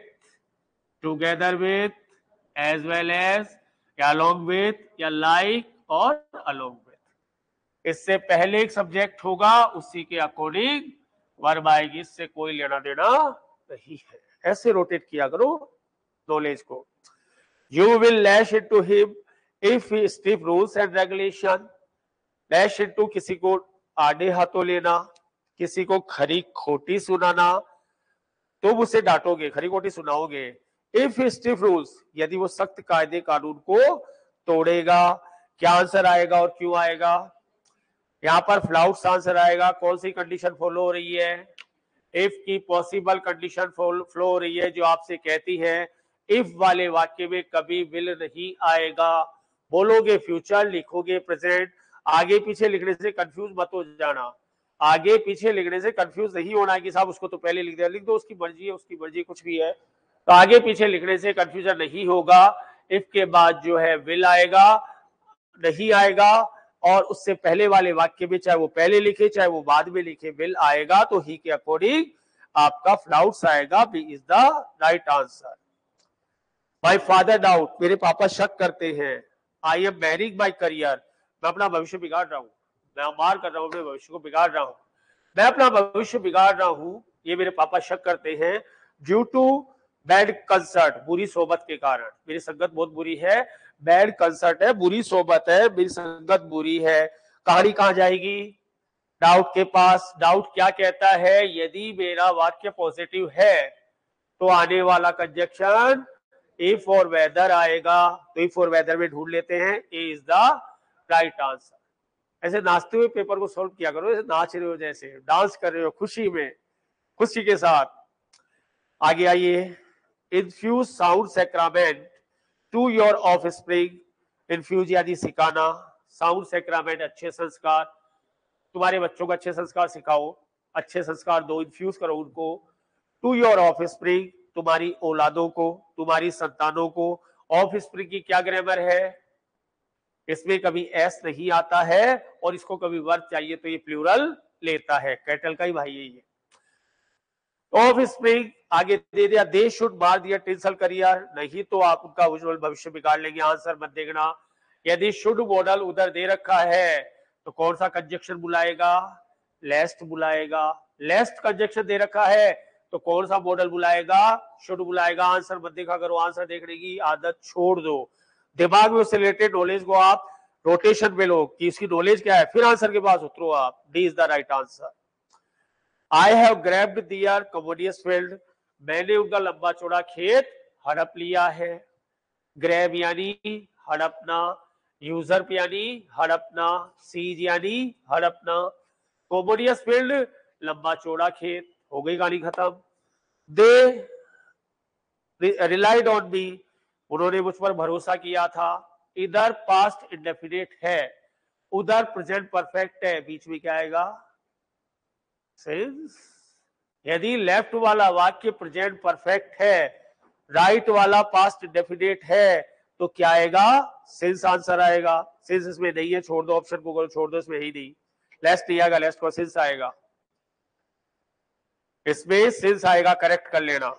together with, as well as, या अलोंग विथ, या लाइक और अलोंग विथ। इससे पहले एक सब्जेक्ट होगा, उसी के अकॉर्डिंग वर्ब आएगी। इससे कोई लेना देना नहीं है। ऐसे रोटेट किया करो नॉलेज को। You will lash into him if he stiff rules and regulation. Lash into किसी को आड़े हाथों लेना, किसी को खरी खोटी सुनाना। तुम उसे डांटोगे, खरी खोटी सुनाओगे। इफ स्टिफ रूल्स, यदि वो सख्त कायदे कानून को तोड़ेगा। क्या आंसर आएगा और क्यों आएगा, यहां पर फ्लाउट्स आंसर आएगा। कौन सी कंडीशन फॉलो हो रही है, इफ की पॉसिबल कंडीशन फ्लो हो रही है, जो आपसे कहती है इफ वाले वाक्य में कभी विल नहीं आएगा। बोलोगे फ्यूचर, लिखोगे प्रेजेंट। आगे पीछे लिखने से कंफ्यूज मत हो जाना। आगे पीछे लिखने से कंफ्यूज नहीं होना है कि साहब उसको तो पहले लिख दिया, लिख दो, उसकी मर्जी है, उसकी मर्जी कुछ भी है। तो आगे पीछे लिखने से कंफ्यूजन नहीं होगा। इफ के बाद जो है विल आएगा, नहीं आएगा। और उससे पहले वाले वाक्य में चाहे वो पहले लिखे चाहे वो बाद में लिखे, विल आएगा। तो ही के अकॉर्डिंग आपका फ्लाउट्स आएगा। B is the right answer. My father doubt, मेरे पापा शक करते हैं। I am marring my career, मैं अपना भविष्य बिगाड़ रहा हूं। मैं मार कर रहा हूं, अपने भविष्य को बिगाड़ रहा हूं। मैं अपना भविष्य बिगाड़ रहा हूं, ये मेरे पापा शक करते हैं। ड्यू टू बैड कंसर्ट, बुरी सोबत के कारण। मेरी संगत बहुत बुरी है। बैड कंसर्ट है, बुरी सोबत है, मेरी संगत बुरी है। कहानी कहां जाएगी, डाउट के पास। डाउट क्या कहता है, यदि मेरा वाक्य पॉजिटिव है तो आने वाला कंजक्शन इफ और वेदर आएगा। तो इफ और वेदर में ढूंढ लेते हैं, A is the right answer. ऐसे नाचते हुए पेपर को सॉल्व किया करो, ऐसे नाच रहे हो, जैसे डांस कर रहे हो खुशी में, खुशी के साथ। आगे आइए। Infuse sound sacrament to your offspring. Infuse यानी सिखाना, साउंड सैक्रामेंट अच्छे संस्कार। तुम्हारे बच्चों को अच्छे संस्कार सिखाओ, अच्छे संस्कार दो, इन्फ्यूज करो उनको। टू योर ऑफस्प्रिंग, तुम्हारी औलादों को, तुम्हारी संतानों को। ऑफस्प्रिंग की क्या ग्रामर है, इसमें कभी एस नहीं आता है और इसको कभी वर्ब चाहिए तो ये प्लूरल लेता है। कैटल का ही भाई है ये। ऑफस्प्रिंग आगे दे दिया, दे शुड मार दिया टिंसल करियर, नहीं तो आप उनका उज्जवल भविष्य बिगाड़ लेंगे। आंसर मत देखना। यदि शुड मॉडल उधर दे रखा है तो कौन सा कंजक्शन बुलाएगा, लेस्ट बुलाएगा। लेस्ट कंजक्शन दे रखा है तो कौन सा मॉडल बुलाएगा, शुड बुलाएगा। आंसर मत देखा करो, आंसर देखने की आदत छोड़ दो। दिमाग में उससे रिलेटेड नॉलेज को आप रोटेशन में लो कि इसकी नॉलेज क्या है, फिर आंसर के पास उतरो आप। D is the right answer. I have grabbed their commodious field, मैंने उनका लंबा चौड़ा खेत हड़प लिया है। ग्रैब यानी हड़पना, यूजर यानी हड़पना, सीज यानी हड़पना, कमोडियस फील्ड लंबा चौड़ा खेत। हो गई कहानी खत्म। दे रिलाइड ऑन मी, उन्होंने मुझ पर भरोसा किया था। इधर पास्ट इंडेफिनिट है, उधर प्रेजेंट परफेक्ट है, बीच में क्या आएगा, सिंस। यदि लेफ्ट वाला वाक्य प्रेजेंट परफेक्ट है, राइट वाला पास्ट इंडेफिनिट है, तो क्या आएगा, सिंस आंसर आएगा। सिंस इसमें नहीं है, छोड़ दो ऑप्शन को, छोड़ दो, इसमें ही नहीं। लेस्ट नहीं आएगा, लेस्ट को सिंस आएगा, इसमें सिंस आएगा, करेक्ट कर लेना।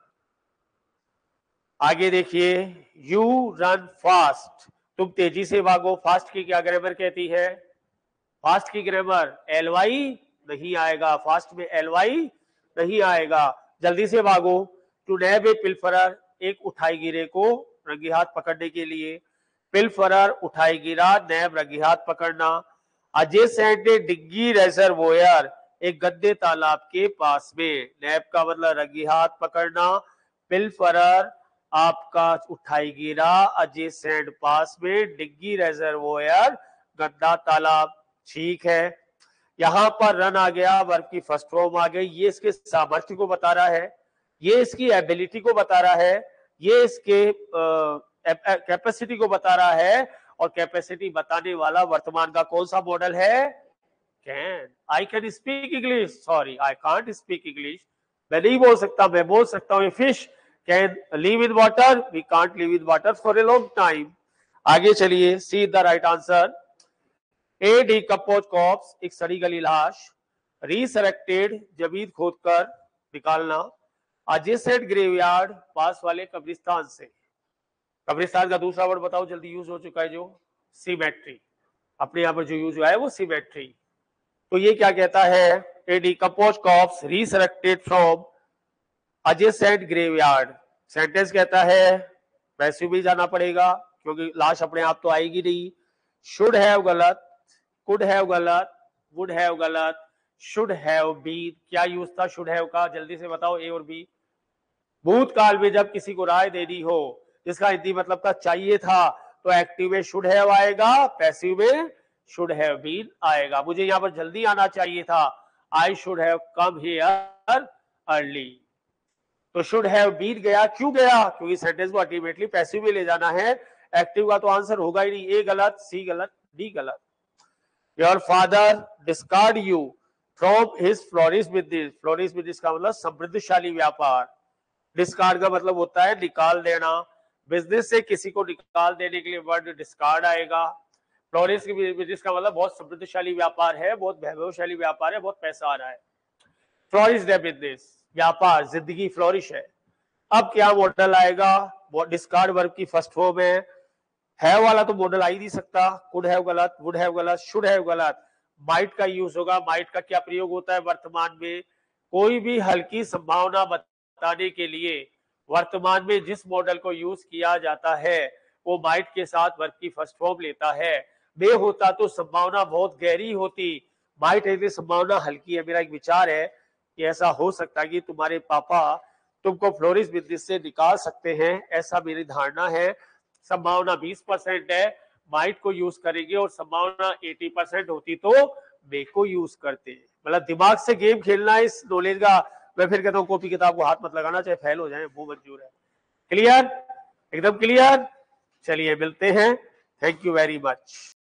आगे देखिए, यू रन फास्ट, तुम तेजी से भागो। फास्ट की क्या ग्रामर कहती है, फास्ट की ग्रामर एल वाई नहीं आएगा, फास्ट में एल वाई नहीं आएगा। जल्दी से भागो। टू नैब ए पिलफरर, एक उठाई गिरे को रंगी हाथ पकड़ने के लिए। पिलफरर उठाई गिरा, नैब रंगी हाथ पकड़ना। अजय सेंट ने डिग्गी रेजरवोयर, एक गद्दे तालाब के पास में। नैब का मतलब रंगी हाथ पकड़ना, पिलफरर आपका उठाई गिरा, अजय सेंट पास में, डिग्गी रेजरवोयर गद्दा तालाब। ठीक है, यहां पर रन आ गया, वर्ब की फर्स्ट फॉर्म आ गई। ये इसके सामर्थ्य को बता रहा है, ये इसकी एबिलिटी को बता रहा है, ये इसके कैपेसिटी को बता रहा है। और कैपेसिटी बताने वाला वर्तमान का कौन सा मॉडल है? Can. I can speak English, sorry I can't speak English, मैं नहीं बोल सकता, मैं बोल सकता हूँ fish can live in water, we can't live in water for a long time. आगे चलिए, C the right answer. A decompose corpse, एक सड़ी गली लाश, रिसरेक्टेड, जमीन खोदकर निकालना, एडजेसेंट ग्रेवयार्ड, पास वाले कब्रिस्तान से। कब्रिस्तान का दूसरा वर्ड बताओ जल्दी, यूज हो चुका है जो, सिमेट्री। अपने यहां पर जो यूज हुआ है वो सिमेट्री। तो ये क्या कहता है? A decompose corpse resurrected from adjacent graveyard. Sentence कहता है, पैसिव भी जाना पड़ेगा क्योंकि लाश अपने आप तो आएगी नहीं। शुड हैव गलत, कुड हैव गलत, वुड हैव गलत, शुड हैव बीन, क्या यूज था शुड हैव का? जल्दी से बताओ, ए और बी। भूतकाल में जब किसी को राय देनी हो, जिसका हिंदी मतलब था चाहिए था, तो एक्टिव में शुड हैव आएगा, पैसिव में शुड हैव बीन आएगा। मुझे यहाँ पर जल्दी आना चाहिए था, I should have come here early. तो शुड हैव बीन गया, क्यों गया? क्योंकि सेंटेंस को अल्टीमेटली पैसिव में ले जाना है। एक्टिव का तो आंसर होगा ही नहीं। ए गलत, सी गलत, डी गलत। Your father discard you from his flourish business. Flourish business का मतलब समृद्धशाली व्यापार। डिस्कार्ड का मतलब होता है निकाल देना। बिजनेस से किसी को निकाल देने के लिए वर्ड डिस्कार्ड आएगा। फ्लोरिश बिजनेस का मतलब बहुत समृद्धशाली व्यापार है, बहुत वैभवशाली व्यापार है, बहुत पैसा आ रहा है। फ्लोरिश द बिजनेस, व्यापार, जिंदगी फ्लोरिश है। अब क्या मॉडल आएगा? डिस्कार्ड वर्ब की फर्स्ट फॉर्म है। हैव वाला तो मॉडल आ ही नहीं सकता। कुड हैव गलत, वुड हैव गलत, शुड हैव गलत। माइट का यूज होगा। माइट का क्या प्रयोग होता है वर्तमान में? कोई भी हल्की संभावना बताने के लिए वर्तमान में जिस मॉडल को यूज किया जाता है वो माइट के साथ वर्ब की फर्स्ट फॉर्म लेता है। बे होता तो संभावना बहुत गहरी होती, माइट है संभावना हल्की है। मेरा एक विचार है कि ऐसा हो सकता है कि तुम्हारे पापा तुमको फ्लोरिश बिजनेस से निकाल सकते हैं, ऐसा मेरी धारणा है। संभावना बीस परसेंट है, माइट को यूज करेंगे, और संभावना अस्सी परसेंट होती तो बे को यूज करते हैं। मतलब दिमाग से गेम खेलना इस नॉलेज का। मैं फिर कहता हूँ कॉपी किताब को हाथ मत लगाना, चाहे फेल हो जाए, वो मंजूर है। क्लियर? एकदम क्लियर। चलिए मिलते हैं। Thank you very much.